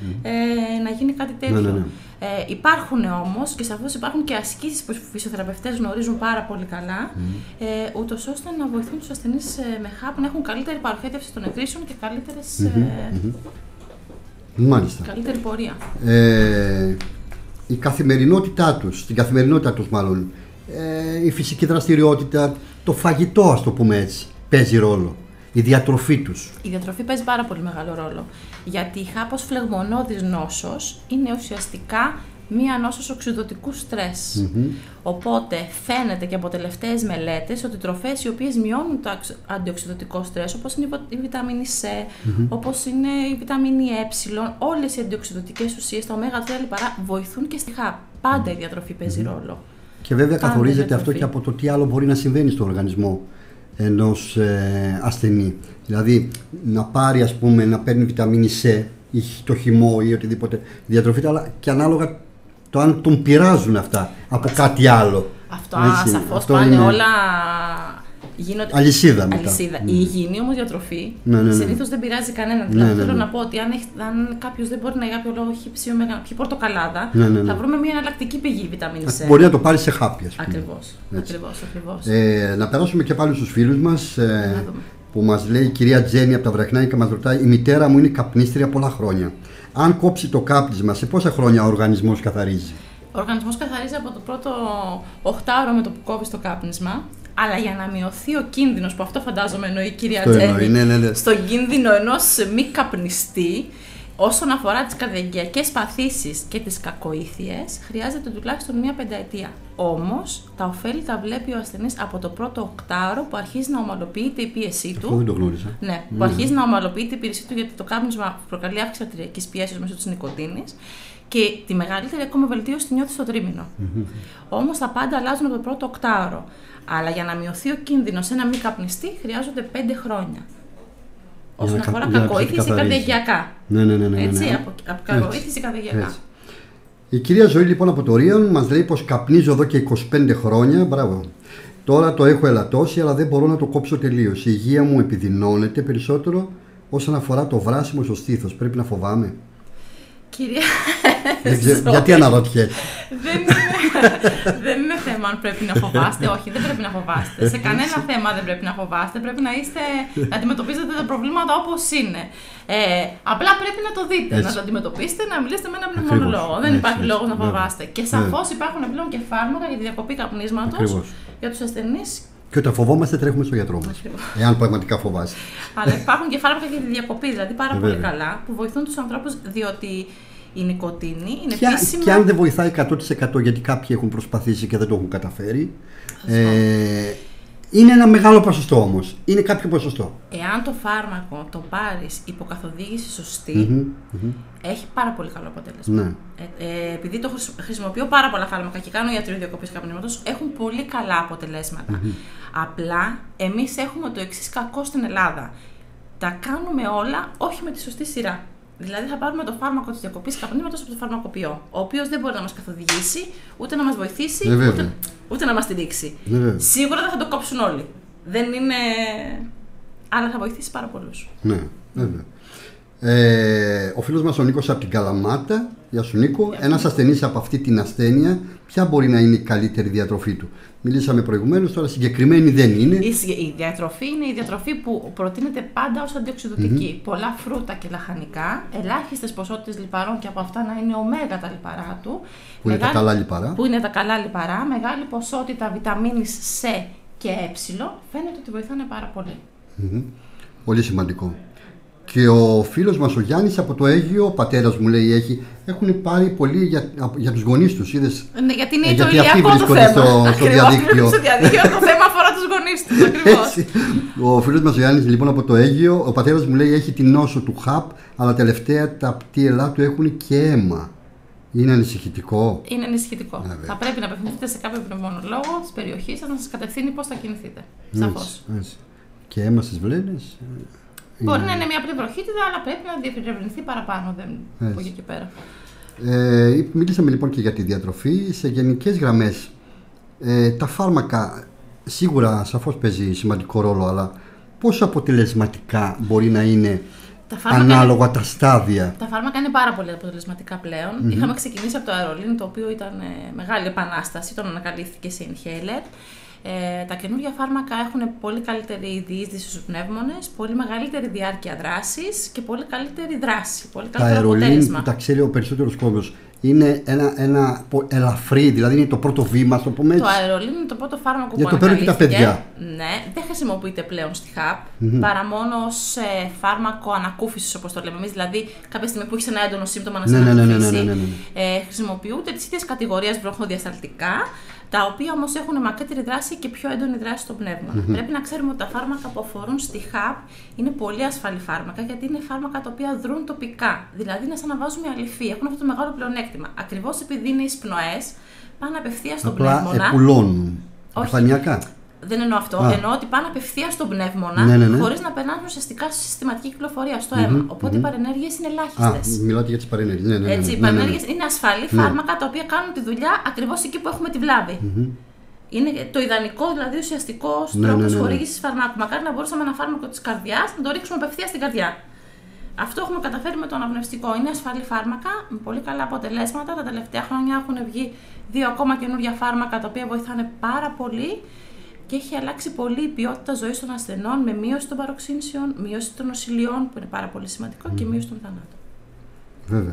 να γίνει κάτι τέτοιο. Υπάρχουν όμως και σαφώς υπάρχουν και ασκήσεις που οι φυσιοθεραπευτές γνωρίζουν πάρα πολύ καλά, ούτως ώστε να βοηθούν τους ασθενείς με HAP να έχουν καλύτερη παροχέτευση των εκρήσεων και Μάλιστα. καλύτερη πορεία. η καθημερινότητά τους, στην καθημερινότητά τους μάλλον, η φυσική δραστηριότητα, το φαγητό, ας το πούμε έτσι, παίζει ρόλο. Η διατροφή τους. Η διατροφή παίζει πάρα πολύ μεγάλο ρόλο. Γιατί η HAP ως φλεγμονώδης νόσος είναι ουσιαστικά μία νόσος οξυδοτικού στρες. Οπότε φαίνεται και από τελευταίες μελέτες ότι τροφές οι οποίες μειώνουν το αντιοξυδοτικό στρες, όπως είναι η βιταμίνη C, όπως είναι η βιταμίνη Ε, όλες οι αντιοξυδοτικές ουσίες, τα ω3 λιπαρά, βοηθούν και στη HAP. Πάντα η διατροφή παίζει ρόλο. Και βέβαια καθορίζεται αυτό και από το τι άλλο μπορεί να συμβαίνει στον οργανισμό ενός ασθενή. Δηλαδή να πάρει, ας πούμε, να παίρνει βιταμίνη C ή το χυμό ή οτιδήποτε διατροφή, αλλά και ανάλογα το αν τον πειράζουν αυτά από κάτι άλλο. Αυτό σαφώς πάνε είναι... όλα. Γίνονται... Αλυσίδα μετά. Η υγιεινή όμως διατροφή συνήθως δεν πειράζει κανέναν. Δηλαδή θέλω να πω ότι αν κάποιος δεν μπορεί να για κάποιο λόγο πιει πορτοκαλάδα, θα βρούμε μια εναλλακτική πηγή βιταμίνης C. Μπορεί να το πάρει σε χάπια. Ακριβώς. Να περάσουμε και πάλι στους φίλους μας. Που μας λέει η κυρία Τζέννη από τα Βρεχνάνικα, μας ρωτάει: η μητέρα μου είναι καπνίστρια πολλά χρόνια. Αν κόψει το κάπνισμα, σε πόσα χρόνια ο οργανισμός καθαρίζει? Ο οργανισμός καθαρίζει από το πρώτο 8ωρο με το που κόβει το κάπνισμα. Αλλά για να μειωθεί ο κίνδυνος, που αυτό φαντάζομαι εννοεί η κυρία Τζέννη, στον κίνδυνο ενός μη καπνιστή, όσον αφορά τις καρδιαγγειακές παθήσεις και τις κακοήθειες, χρειάζεται τουλάχιστον μία πενταετία. Όμως, τα ωφέλη τα βλέπει ο ασθενής από το πρώτο 8ωρο που αρχίζει να ομαλοποιείται η πίεσή του. Αυτό δεν το γνώριζα. Ναι, που αρχίζει να ομαλοποιείται η πίεσή του, γιατί το κάπνισμα προκαλεί αύξηση αρτηριακής πιέσεως μέσω της νοικοτήνης και τη μεγαλύτερη ακόμα βελτίωση τη νιώθει στο τρίμηνο. Όμως, τα πάντα αλλάζουν από το πρώτο 8ωρο. Αλλά για να μειωθεί ο κίνδυνος σε ένα μη καπνιστή χρειάζονται 5 χρόνια. Όσον αφορά κακοήθηση καρδιαγγειακά. Ναι. Έτσι, από κακοήθηση καρδιαγγειακά. Η κυρία Ζωή λοιπόν από το Ρίον μας λέει πως καπνίζω εδώ και 25 χρόνια. Μπράβο. Τώρα το έχω ελαττώσει, αλλά δεν μπορώ να το κόψω τελείως. Η υγεία μου επιδεινώνεται περισσότερο όσον αφορά το βράσιμο στο στήθος. Πρέπει να φοβάμαι? Κυρία... Γιατί αναρωτιέσαι? Δεν είναι θέμα αν πρέπει να φοβάστε. Όχι, δεν πρέπει να φοβάστε. Σε κανένα θέμα δεν πρέπει να φοβάστε. Πρέπει να αντιμετωπίζετε τα προβλήματα όπως είναι. Απλά πρέπει να το δείτε, να το αντιμετωπίσετε, να μιλήσετε με έναν πνευμονολόγο. Δεν υπάρχει λόγος να φοβάστε. Και σαφώς υπάρχουν πλέον και φάρμακα για τη διακοπή καπνίσματος για τους ασθενείς. Και όταν φοβόμαστε, τρέχουμε στο γιατρό μας. Εάν πραγματικά φοβάστε. Αλλά υπάρχουν και φάρμακα για τη διακοπή, δηλαδή πάρα πολύ καλά, που βοηθούν τους ανθρώπους, διότι η νοικοτήνη είναι επίσημα. Και αν δεν βοηθάει 100%, γιατί κάποιοι έχουν προσπαθήσει και δεν το έχουν καταφέρει. Είναι ένα μεγάλο ποσοστό όμως. Είναι κάποιο ποσοστό. Εάν το φάρμακο το πάρεις υποκαθοδήγηση σωστή, έχει πάρα πολύ καλό αποτέλεσμα. Ναι. Επειδή το χρησιμοποιώ πάρα πολλά φάρμακα και κάνω ιατρείο διακοπής καπνίσματος, έχουν πολύ καλά αποτελέσματα. Απλά εμείς έχουμε το εξής κακό στην Ελλάδα. Τα κάνουμε όλα όχι με τη σωστή σειρά. Δηλαδή θα πάρουμε το φάρμακο της διακοπής καπνίσματος από το φαρμακοποιό, ο οποίος δεν μπορεί να μας καθοδηγήσει, ούτε να μας βοηθήσει, ούτε να μας στηρίξει. Σίγουρα δεν θα το κόψουν όλοι. Δεν είναι... αλλά θα βοηθήσει πάρα πολλούς. Ναι, βέβαια. Ο φίλος μας ο Νίκος από την Καλαμάτα. Γεια σου Νίκο. Ένας ασθενής από αυτή την ασθένεια, ποια μπορεί να είναι η καλύτερη διατροφή του? Μιλήσαμε προηγουμένως, τώρα συγκεκριμένη δεν είναι. Η διατροφή είναι η διατροφή που προτείνεται πάντα ως αντιοξυδοτική. Πολλά φρούτα και λαχανικά, ελάχιστες ποσότητες λιπαρών και από αυτά να είναι ωμέγα τα λιπαρά του. Που είναι τα καλά λιπαρά. Που είναι τα καλά λιπαρά, μεγάλη ποσότητα βιταμίνης C και Ε, φαίνεται ότι βοηθάνε πάρα πολύ. Πολύ σημαντικό. Και ο φίλος μας ο Γιάννης από το Αίγυο, ο πατέρας μου λέει, έχουν πάρει πολύ για τους γονείς τους, είδες? Ναι, γιατί είναι το ηλιακό το θέμα. Στο διαδίκτυο. Στο διαδίκτυο το θέμα αφορά τους γονείς τους, ακριβώς. Ο φίλος μας ο Γιάννης λοιπόν από το Αίγυο, ο πατέρας μου λέει έχει την νόσο του HAP, αλλά τελευταία τα πτύελά του έχουν και αίμα. Είναι ανησυχητικό? Είναι ανησυχητικό. Θα πρέπει να απευθυνθείτε σε κάποιο πνευμονολόγο της περιοχής σας να σας κατευθύνει πώς θα κινηθείτε. Σαφώς. Και αίμα στις βλένες? Μπορεί να είναι μια απλή βροχίτιδα, αλλά πρέπει να διευρυνθεί παραπάνω. Δεν από εκεί και πέρα. Μίλησαμε λοιπόν και για τη διατροφή. Σε γενικές γραμμές, τα φάρμακα σίγουρα σαφώς παίζει σημαντικό ρόλο, αλλά πόσο αποτελεσματικά μπορεί να είναι ανάλογα τα στάδια? Τα φάρμακα είναι πάρα πολύ αποτελεσματικά πλέον. Είχαμε ξεκινήσει από το αερολίν, το οποίο ήταν μεγάλη επανάσταση, τον ανακαλύφθηκε σε inhaler. Τα καινούργια φάρμακα έχουν πολύ καλύτερη διείσδυση στους πνεύμονες, πολύ μεγαλύτερη διάρκεια δράσης και πολύ καλύτερη δράση. Πολύ καλύτερο αποτέλεσμα. Τα αερολίν που τα ξέρει ο περισσότερος κόσμος, είναι ένα ελαφρύ, δηλαδή είναι το πρώτο βήμα, το πούμε έτσι. Το αερολίν είναι το πρώτο φάρμακο για που το παίρνουν και τα παιδιά. Ναι, δεν χρησιμοποιείται πλέον στη ΧΑΠ, παρά μόνο ως φάρμακο ανακούφισης, όπως το λέμε εμείς. Δηλαδή, κάποια στιγμή που έχεις ένα έντονο σύμπτωμα να σε ανακούφισει, χρησιμοποιούνται τις ίδιες κατηγορίες βροχοδιασταλτικά, τα οποία όμως έχουν μακρύτερη δράση και πιο έντονη δράση στο πνεύμα. Πρέπει να ξέρουμε ότι τα φάρμακα που αφορούν στη ΧΑΠ είναι πολύ ασφαλή φάρμακα, γιατί είναι φάρμακα τα οποία δρούν τοπικά. Δηλαδή είναι σαν να βάζουμε αληφή. Έχουν αυτό το μεγάλο πλεονέκτημα. Ακριβώς επειδή είναι εισπνοές, πάνε απευθείας στον πνεύμονα. Απλά επουλώνουν. Επιφανειακά. Δεν εννοώ αυτό. Εννοώ ότι πάνε απευθείας στον πνεύμονα, χωρίς να περνάνε ουσιαστικά στη συστηματική κυκλοφορία, στο αίμα. Οπότε οι παρενέργειες είναι ελάχιστες. Μιλάτε για τις παρενέργειες. Έτσι, οι παρενέργειες είναι ασφαλή φάρμακα τα οποία κάνουν τη δουλειά ακριβώς εκεί που έχουμε τη βλάβη. Είναι το ιδανικό, δηλαδή ουσιαστικό τρόπο χορήγησης φαρμάκου. Μακάρι να μπορούσαμε ένα φάρμακο της καρδιάς να το ρίξουμε απευθείας στην καρδιά. Αυτό έχουμε καταφέρει με το αναπνευστικό. Είναι ασφαλή φάρμακα με πολύ καλά αποτελέσματα. Τα τελευταία χρόνια έχουν βγει 2 ακόμα καινούργια φάρμακα τα οποία βοηθάνε πάρα πολύ. Και έχει αλλάξει πολύ η ποιότητα ζωής των ασθενών με μείωση των παροξύνσεων, μείωση των νοσηλειών, που είναι πάρα πολύ σημαντικό, και μείωση των θανάτων. Βέβαια.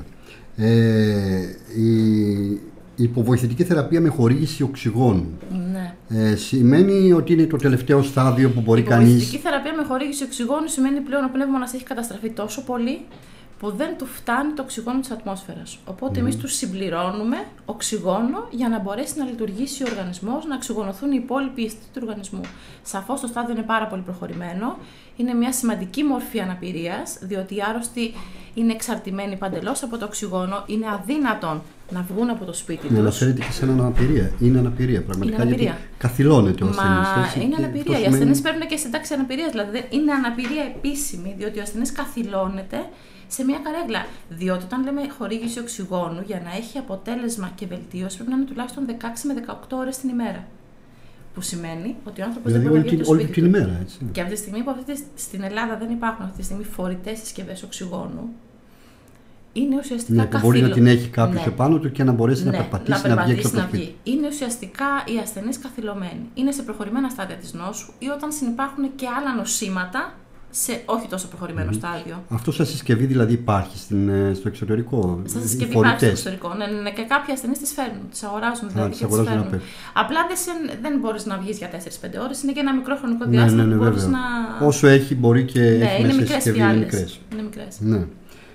Η υποβοηθητική θεραπεία με χορήγηση οξυγόνου. Ναι. Σημαίνει ότι είναι το τελευταίο στάδιο που μπορεί κανείς. Η υποβοηθητική θεραπεία με χορήγηση οξυγόνου σημαίνει πλέον ο πνεύμονας έχει καταστραφεί τόσο πολύ που δεν του φτάνει το οξυγόνο της ατμόσφαιρας. Οπότε εμείς του συμπληρώνουμε οξυγόνο για να μπορέσει να λειτουργήσει ο οργανισμός, να οξυγονωθούν οι υπόλοιποι ιστοί του οργανισμού. Σαφώς το στάδιο είναι πάρα πολύ προχωρημένο. Είναι μια σημαντική μορφή αναπηρίας, διότι οι άρρωστοι είναι εξαρτημένοι παντελώς από το οξυγόνο, είναι αδύνατον να βγουν από το σπίτι τους. Αναφέρεται και σε αναπηρία. Είναι αναπηρία πραγματικά. Είναι αναπηρία. Γιατί καθυλώνεται ο ασθενής. Είναι αναπηρία. Οι ασθενείς παίρνουν και συντάξει αναπηρίας. Δηλαδή είναι αναπηρία επίσημη, διότι ο ασθενής καθυλώνεται σε μια καρέγλα. Διότι όταν λέμε χορήγηση οξυγόνου, για να έχει αποτέλεσμα και βελτίωση, πρέπει να είναι τουλάχιστον 16 με 18 ώρες την ημέρα. Που σημαίνει ότι ο άνθρωπος δεν μπορεί να βγει από το σπίτι την ημέρα, έτσι. Και από τη στιγμή που στην Ελλάδα δεν υπάρχουν αυτή τη στιγμή φορητές συσκευές οξυγόνου, είναι ουσιαστικά μπορεί να την έχει κάποιος επάνω του και να μπορέσει να περπατήσει, να βγει έξω από το σπίτι. Είναι ουσιαστικά οι ασθενείς καθυλωμένοι. Είναι σε προχωρημένα στάδια της νόσου ή όταν συνυπάρχουν και άλλα νοσήματα σε όχι τόσο προχωρημένο στάδιο. Αυτό σαν συσκευή δηλαδή υπάρχει στο εξωτερικό. Σαν συσκευή υπάρχει στο εξωτερικό. Ναι, και κάποιοι ασθενείς τις φέρνουν, τις αγοράζουν δηλαδή και τις φέρνουν. Απλά δεν μπορείς να βγεις για 4-5 ώρες, είναι και ένα μικρό χρονικό διάστημα που μπορείς να. Όσο έχει, μπορεί και έχει είναι μέσα συσκευή, είναι μικρές. Ναι.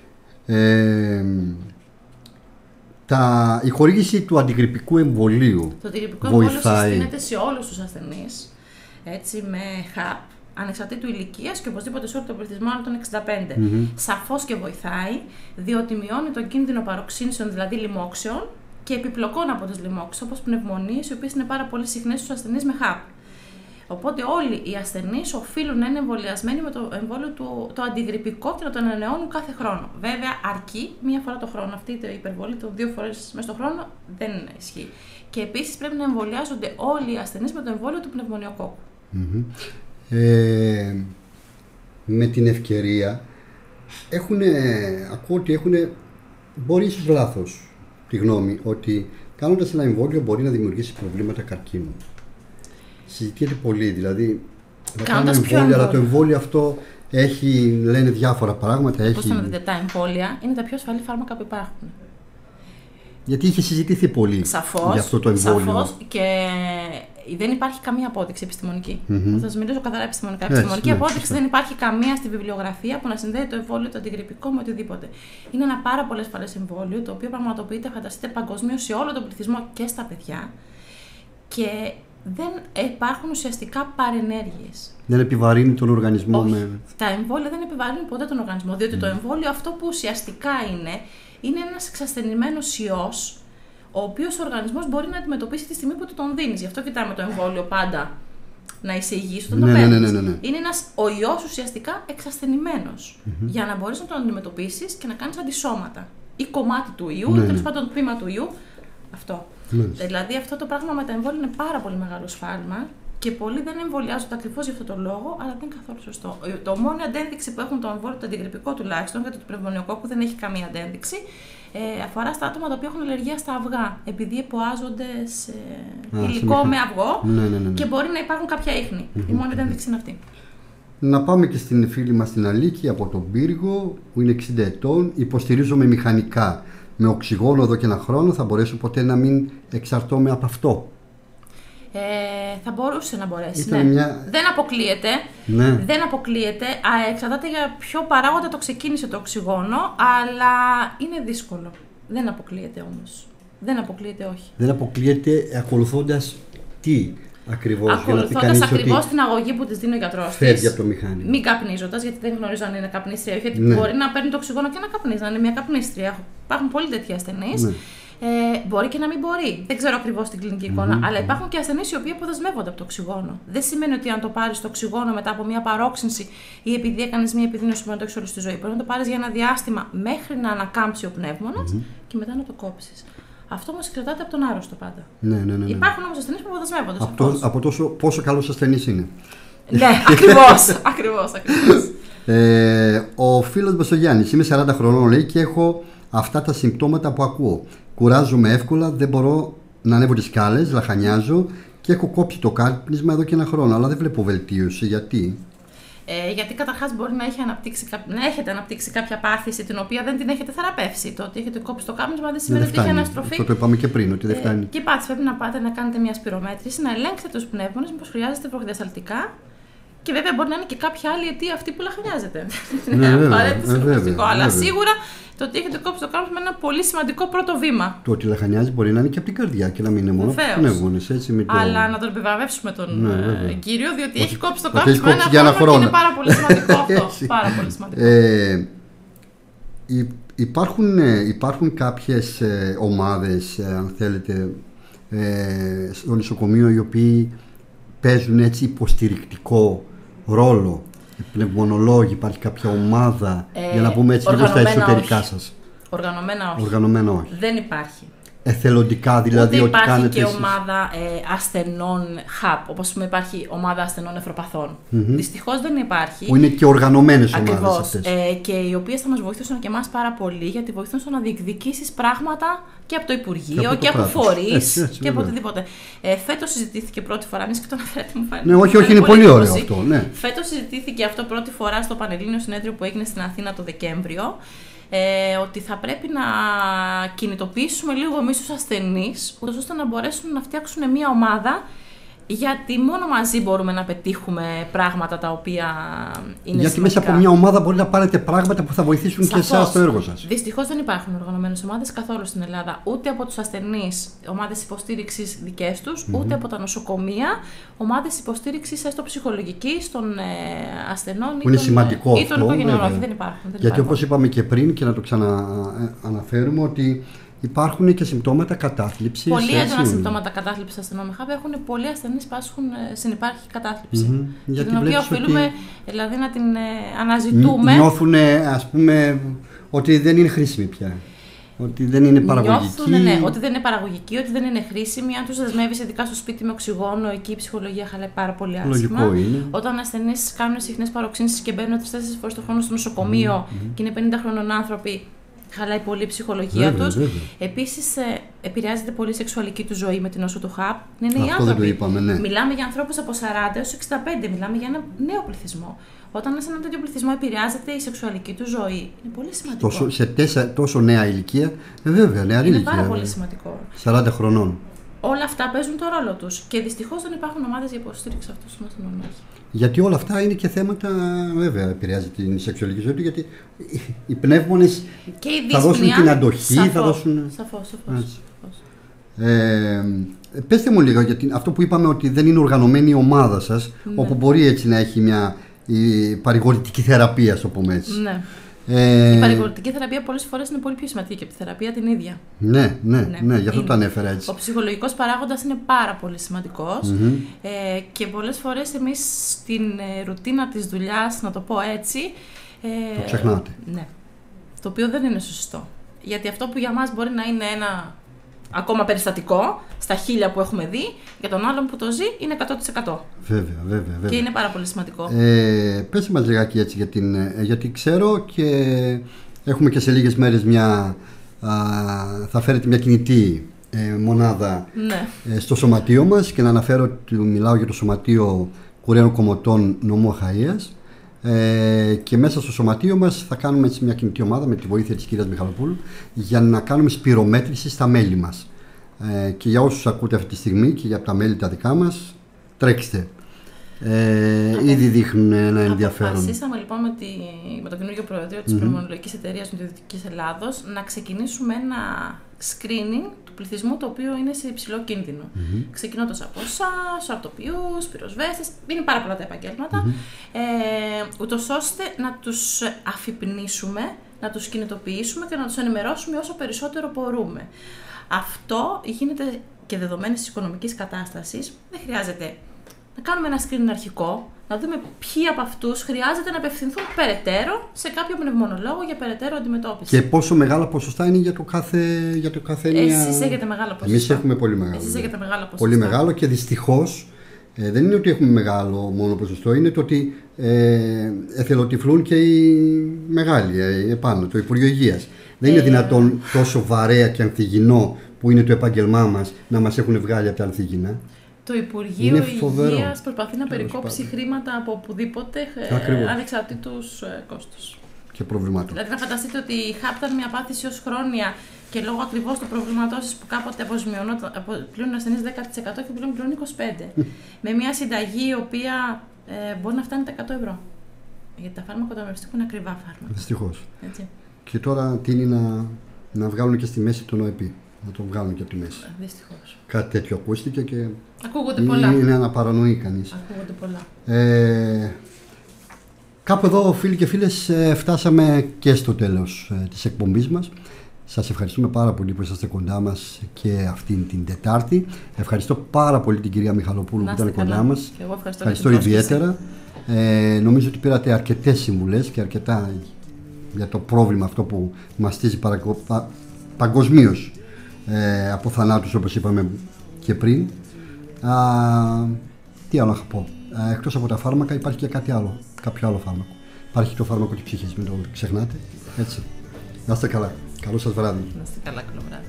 Η χορήγηση του αντιγρυπικού εμβολίου. Το αντιγρυπικό εμβόλιο συστήνεται σε όλους τους ασθενείς, έτσι, με ΧΑΠ, ανεξαρτήτου ηλικίας και οπωσδήποτε σε όλο τον πληθυσμό άνω των 65. Σαφώς και βοηθάει, διότι μειώνει τον κίνδυνο παροξύνσεων, δηλαδή λοιμόξεων, και επιπλοκών από τις λοιμόξεις, όπως πνευμονίες, οι οποίες είναι πάρα πολύ συχνές στους ασθενείς με ΧΑΠ. Οπότε όλοι οι ασθενείς οφείλουν να είναι εμβολιασμένοι με το εμβόλιο το αντιγρυπικό και να το ανανεώνουν κάθε χρόνο. Βέβαια, αρκεί μία φορά το χρόνο. Αυτή η υπερβολή των 2 φορές μέσα στο χρόνο δεν ισχύει. Και επίσης πρέπει να εμβολιάζονται όλοι οι ασθενείς με το εμβόλιο του πνευμονιοκόκκου. Με την ευκαιρία ακούω ότι μπορεί ίσως λάθος τη γνώμη ότι κάνοντας ένα εμβόλιο μπορεί να δημιουργήσει προβλήματα καρκίνου. Συζητιέται πολύ, δηλαδή να κάνουμε εμβόλιο, αλλά το εμβόλιο αυτό λένε διάφορα πράγματα. Πώς θα δείτε, τα εμβόλια είναι τα πιο ασφαλή φάρμακα που υπάρχουν. Γιατί είχε συζητηθεί πολύ για αυτό το εμβόλιο. Σαφώς, και δεν υπάρχει καμία απόδειξη επιστημονική. Θα σας μιλήσω καθαρά επιστημονικά. Επιστημονική απόδειξη δεν υπάρχει καμία στη βιβλιογραφία που να συνδέει το εμβόλιο το αντιγρυπικό με οτιδήποτε. Είναι ένα πάρα πολύ ασφαλές εμβόλιο, το οποίο πραγματοποιείται, φανταστείτε, παγκοσμίως σε όλο τον πληθυσμό και στα παιδιά. Και δεν υπάρχουν ουσιαστικά παρενέργειες. Δεν επιβαρύνει τον οργανισμό. Όχι. Τα εμβόλια δεν επιβαρύνουν ποτέ τον οργανισμό, διότι το εμβόλιο αυτό που ουσιαστικά είναι ένας εξασθενημένος ιός, ο οποίος ο οργανισμός μπορεί να αντιμετωπίσει τη στιγμή που του τον δίνεις. Γι' αυτό κοιτάμε το εμβόλιο πάντα να είσαι υγιής όταν το παίρνεις. Είναι ο ιός ουσιαστικά εξασθενημένος, για να μπορείς να τον αντιμετωπίσεις και να κάνεις αντισώματα. Ή κομμάτι του ιού, ή τέλος πάντων τμήμα του ιού. Αυτό. Δηλαδή αυτό το πράγμα με τα εμβόλια είναι πάρα πολύ μεγάλο σφάλμα και πολλοί δεν εμβολιάζονται ακριβώς για αυτό το λόγο, αλλά δεν είναι καθόλου σωστό. Το μόνο αντένδειξη που έχουν το εμβόλιο, το αντιγρυπικό τουλάχιστον, γιατί το πνευμονιοκόκκου δεν έχει καμία αντένδειξη, αφορά στα άτομα τα οποία έχουν αλλεργία στα αυγά, επειδή εποάζονται σε υλικό με αυγό και μπορεί να υπάρχουν κάποια ίχνη. Η μόνη αντένδειξη είναι αυτή. Να πάμε και στην φίλη μας την Αλίκη από τον Πύργο, που είναι 60 ετών, υποστηρίζομαι μηχανικά με οξυγόνο εδώ και ένα χρόνο θα μπορέσω ποτέ να μην εξαρτώμαι από αυτό? Θα μπορούσε να μπορέσει. Ναι. Δεν αποκλείεται. Ναι. Δεν αποκλείεται. Εξαρτάται για ποιο παράγοντα το ξεκίνησε το οξυγόνο, αλλά είναι δύσκολο. Δεν αποκλείεται όμως. Δεν αποκλείεται, όχι. Δεν αποκλείεται ακολουθώντας τι ακριβώς? Ακολουθώντας ακριβώς την αγωγή που της δίνει ο γιατρός της. Φεύγει από το μηχάνημα. Μην καπνίζοντας, γιατί δεν γνωρίζω αν είναι καπνίστρια ή όχι. Γιατί Ναι. μπορεί να παίρνει το οξυγόνο και να καπνίζει, να είναι μια καπνίστρια. Υπάρχουν πολλοί τέτοιοι ασθενείς. Ναι. Μπορεί και να μην μπορεί. Δεν ξέρω ακριβώς την κλινική εικόνα. Αλλά υπάρχουν και ασθενείς οι οποίοι αποδεσμεύονται από το οξυγόνο. Δεν σημαίνει ότι αν το πάρεις το οξυγόνο μετά από μια παρόξυνση ή επειδή έκανες μια επιδείνωση που να το έχεις όλη στη ζωή. Μπορεί να το πάρεις για ένα διάστημα μέχρι να ανακάμψει ο πνεύμονας και μετά να το κόψεις. Αυτό όμως εξαρτάται από τον άρρωστο πάντα. Ναι. Υπάρχουν όμως ασθενείς που αποδεσμεύονται. Από τόσο πόσο καλός ασθενής είναι. Ναι, ακριβώς. Ο φίλος μας ο Γιάννης, είμαι 40 χρονών, λέει, και έχω αυτά τα συμπτώματα που ακούω. Κουράζομαι εύκολα, δεν μπορώ να ανέβω τις σκάλες, λαχανιάζω και έχω κόψει το κάπνισμα εδώ και ένα χρόνο, αλλά δεν βλέπω βελτίωση. Γιατί? Γιατί καταρχάς μπορεί να έχετε αναπτύξει κάποια πάθηση την οποία δεν την έχετε θεραπεύσει. Το ότι έχετε κόψει το κάπνισμα δεν σημαίνει ότι έχει αναστροφή. Αυτό το είπαμε και πριν, ότι δεν φτάνει. Και η πάθηση πρέπει να πάτε να κάνετε μια σπυρομέτρηση, να ελέγξετε τους πνεύμονες, μήπως χρειάζεται βροχοδιασταλτικά. Και βέβαια μπορεί να είναι και κάποια άλλη αιτία αυτή που λαχανιάζεται. Ναι, απαραίτητο. Αλλά σίγουρα το ότι έχετε κόψει το κάπνισμα είναι ένα πολύ σημαντικό πρώτο βήμα. Το ότι λαχανιάζει μπορεί να είναι και από την καρδιά και να μην είναι μόνο από τους πνεύμονες. Αλλά να τον επιβραβεύσουμε τον κύριο, διότι έχει κόψει το κάπνισμα ένα χρόνο. Και είναι πάρα πολύ σημαντικό αυτό. Πάρα πολύ σημαντικό. Υπάρχουν κάποιες ομάδες, αν θέλετε, στο νοσοκομείο, οι οποίοι παίζουν έτσι υποστηρικτικό ρόλο? Πνευμονολόγοι, υπάρχει κάποια ομάδα, για να πούμε έτσι λίγο στα εσωτερικά σας? Οργανωμένα όχι. Δεν υπάρχει. Εθελοντικά δηλαδή? Ούτε ότι υπάρχει κάνετε και εσείς ομάδα ασθενών HAP, όπως υπάρχει ομάδα ασθενών νεφροπαθών. Δυστυχώς δεν υπάρχει. Που είναι και οργανωμένες ομάδες αυτές. Και οι οποίες θα μας βοηθήσουν και εμάς πάρα πολύ, γιατί βοηθούν στο να διεκδικήσεις πράγματα και από το Υπουργείο και από φορείς και από οτιδήποτε. Φέτος συζητήθηκε πρώτη φορά, εμείς και το αναφέρατε, μου φαίνεται. Ναι, όχι, είναι πολύ ωραίο αυτό. Ναι. Φέτος συζητήθηκε αυτό πρώτη φορά στο Πανελλήνιο Συνέδριο που έγινε στην Αθήνα το Δεκέμβριο. Ότι θα πρέπει να κινητοποιήσουμε λίγο εμείς τους ασθενείς, ούτως ώστε να μπορέσουν να φτιάξουν μια ομάδα, γιατί μόνο μαζί μπορούμε να πετύχουμε πράγματα τα οποία είναι γιατί σημαντικά. μέσα από μια ομάδα μπορεί να πάρετε πράγματα που θα βοηθήσουν και εσάς στο έργο σας. Δυστυχώς δεν υπάρχουν οργανωμένες ομάδες καθόλου στην Ελλάδα, ούτε από τους ασθενείς ομάδες υποστήριξης δικές τους, ούτε από τα νοσοκομεία ομάδες υποστήριξης έστω ψυχολογικής των ασθενών που είναι σημαντικό ή των οικογενειών. Όχι, δεν υπάρχουν. Γιατί όπως είπαμε και πριν, και να το ξανααναφέρουμε, ότι υπάρχουν και συμπτώματα κατάθλιψης. Πολύ έντονα συμπτώματα κατάθλιψης ασθενών με HAP. Πολλοί ασθενείς πάσχουν συνυπάρχει κατάθλιψη. Για την οποία οφείλουμε δηλαδή να την αναζητούμε. Νιώθουν, ας πούμε, ότι δεν είναι χρήσιμη πια. Ότι δεν είναι παραγωγική. Νιώθουν, ότι δεν είναι παραγωγική, ότι δεν είναι χρήσιμη. Αν τους δεσμεύεις ειδικά στο σπίτι με οξυγόνο, εκεί η ψυχολογία χαλάει πάρα πολύ άσχημα. Λογικό είναι. Όταν ασθενείς κάνουν συχνές παροξύνσεις και μπαίνουν 3-4 φορές το χρόνο στο νοσοκομείο και είναι 50 χρονών άνθρωποι, χαλάει πολύ η ψυχολογία τους. Επίσης, επηρεάζεται πολύ η σεξουαλική του ζωή με την νόσο του HAP. Είναι οι άνθρωποι. Δεν το είπαμε, ναι. Μιλάμε για ανθρώπους από 40 έως 65, μιλάμε για ένα νέο πληθυσμό. Όταν σε έναν τέτοιο πληθυσμό επηρεάζεται η σεξουαλική του ζωή, είναι πολύ σημαντικό. Σε τόσο νέα ηλικία, βέβαια, νεαρή ηλικία. Είναι πάρα πολύ σημαντικό. 40 χρονών. Όλα αυτά παίζουν το ρόλο τους. Και δυστυχώς δεν υπάρχουν ομάδες για υποστήριξη αυτών των ασθενών. Γιατί όλα αυτά είναι και θέματα, βέβαια, επηρεάζει την σεξουαλική ζωή του, γιατί οι πνεύμονες θα δώσουν την αντοχή, θα δώσουν. Σαφώς. Πέστε μου λίγο, γιατί αυτό που είπαμε ότι δεν είναι οργανωμένη η ομάδα σας, όπου μπορεί έτσι να έχει μια παρηγορητική θεραπεία, ας το πούμε έτσι. Ναι. Η παρηγορητική θεραπεία πολλές φορές είναι πολύ πιο σημαντική και από τη θεραπεία την ίδια. Ναι, γι' αυτό το ανέφερα έτσι. Ο ψυχολογικός παράγοντας είναι πάρα πολύ σημαντικός και πολλές φορές εμείς στην ρουτίνα της δουλειάς, να το πω έτσι, το ξεχνάτε. Ναι. Το οποίο δεν είναι σωστό. Γιατί αυτό που για μας μπορεί να είναι ένα ακόμα περιστατικό, στα 1000 που έχουμε δει, για τον άλλον που το ζει είναι 100%. Βέβαια. Και είναι πάρα πολύ σημαντικό. Πες μας λιγάκι έτσι γιατί ξέρω και έχουμε και σε λίγες μέρες θα φέρετε μια κινητή μονάδα στο σωματείο μας, και να αναφέρω ότι μιλάω για το Σωματείο Κουραίων Κομωτών Νομού Αχαΐας. Και μέσα στο σωματείο μας θα κάνουμε έτσι μια κινητή ομάδα με τη βοήθεια της κυρίας Μιχαλοπούλου για να κάνουμε σπυρομέτρηση στα μέλη μας. Και για όσους ακούτε αυτή τη στιγμή και για τα μέλη τα δικά μας, τρέξτε. Ήδη δείχνουν ένα ενδιαφέρον. Αποφασίσαμε λοιπόν με το καινούργιο Προεδρείο της Πνευμονολογικής Εταιρείας Νοτιοδυτικής Ελλάδος να ξεκινήσουμε ένα screening του πληθυσμού το οποίο είναι σε υψηλό κίνδυνο. Ξεκινώντας από εσάς, αρτοποιούς, πυροσβέστες, είναι πάρα πολλά τα επαγγέλματα, ούτως ώστε να τους αφυπνίσουμε, να τους κινητοποιήσουμε και να τους ενημερώσουμε όσο περισσότερο μπορούμε. Αυτό γίνεται και δεδομένης της οικονομικής κατάστασης, δεν χρειάζεται να κάνουμε ένα screening αρχικό, να δούμε ποιοι από αυτούς χρειάζεται να απευθυνθούν περαιτέρω σε κάποιο πνευμονολόγο για περαιτέρω αντιμετώπιση. Και πόσο μεγάλα ποσοστά είναι για το καθένα. Εσείς έχετε μεγάλα ποσοστά. Εμείς έχουμε πολύ μεγάλο. Εσείς έχετε μεγάλα ποσοστά. Πολύ μεγάλο και δυστυχώς δεν είναι ότι έχουμε μεγάλο μόνο ποσοστό, είναι το ότι εθελοτυφλούν και οι μεγάλοι επάνω, το Υπουργείο Υγείας. Δεν είναι δυνατόν τόσο βαρέα και ανθυγινό που είναι το επάγγελμά μας να μας έχουν βγάλει από τα ανθυγινά. Το Υπουργείο Υγείας προσπαθεί να περικόψει χρήματα από οπουδήποτε ανεξαρτήτως κόστους. Και προβλημάτων. Δηλαδή, να φανταστείτε ότι η ΧΑΠ ήταν μια πάθηση ως χρόνια και λόγω ακριβώς του προβλήματός που κάποτε πλήρωνε ασθενείς 10% και πλέον πληρώνει 25%. Με μια συνταγή η οποία μπορεί να φτάνει τα 100 ευρώ. Γιατί τα φάρμακα του αμεριστικού είναι ακριβά φάρμακα. Δυστυχώς. Και τώρα τίνει να βγάλουν και στη μέση τον ΟΕΠ. Να το βγάλουν και από τη μέση. Δυστυχώς. Κάτι τέτοιο ακούστηκε και ακούγονται πολλά. Είναι να παρανοεί κανείς. Ακούγονται πολλά. Κάπου εδώ, φίλοι και φίλες, φτάσαμε και στο τέλος της εκπομπής μας. Σας ευχαριστούμε πάρα πολύ που είσαστε κοντά μας και αυτήν την Τετάρτη. Ευχαριστώ πάρα πολύ την κυρία Μιχαλοπούλου που ήταν κοντά μας. Και εγώ ευχαριστώ ιδιαίτερα. Νομίζω ότι πήρατε αρκετές συμβουλές και αρκετά για το πρόβλημα αυτό που μαστίζει παγκοσμίως από θανάτους, όπως είπαμε και πριν. Τι άλλο να πω. Εκτός από τα φάρμακα υπάρχει και κάτι άλλο, κάποιο άλλο φάρμακο. Υπάρχει το φάρμακο της ψυχής, μην το ξεχνάτε. Έτσι. Να είστε καλά. Καλό σας βράδυ. Να είστε καλά, καλό βράδυ.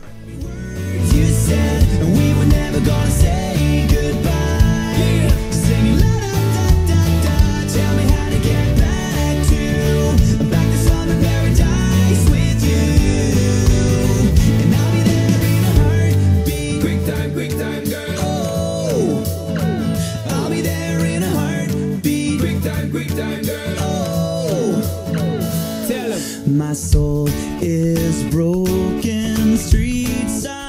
My soul is broken, streets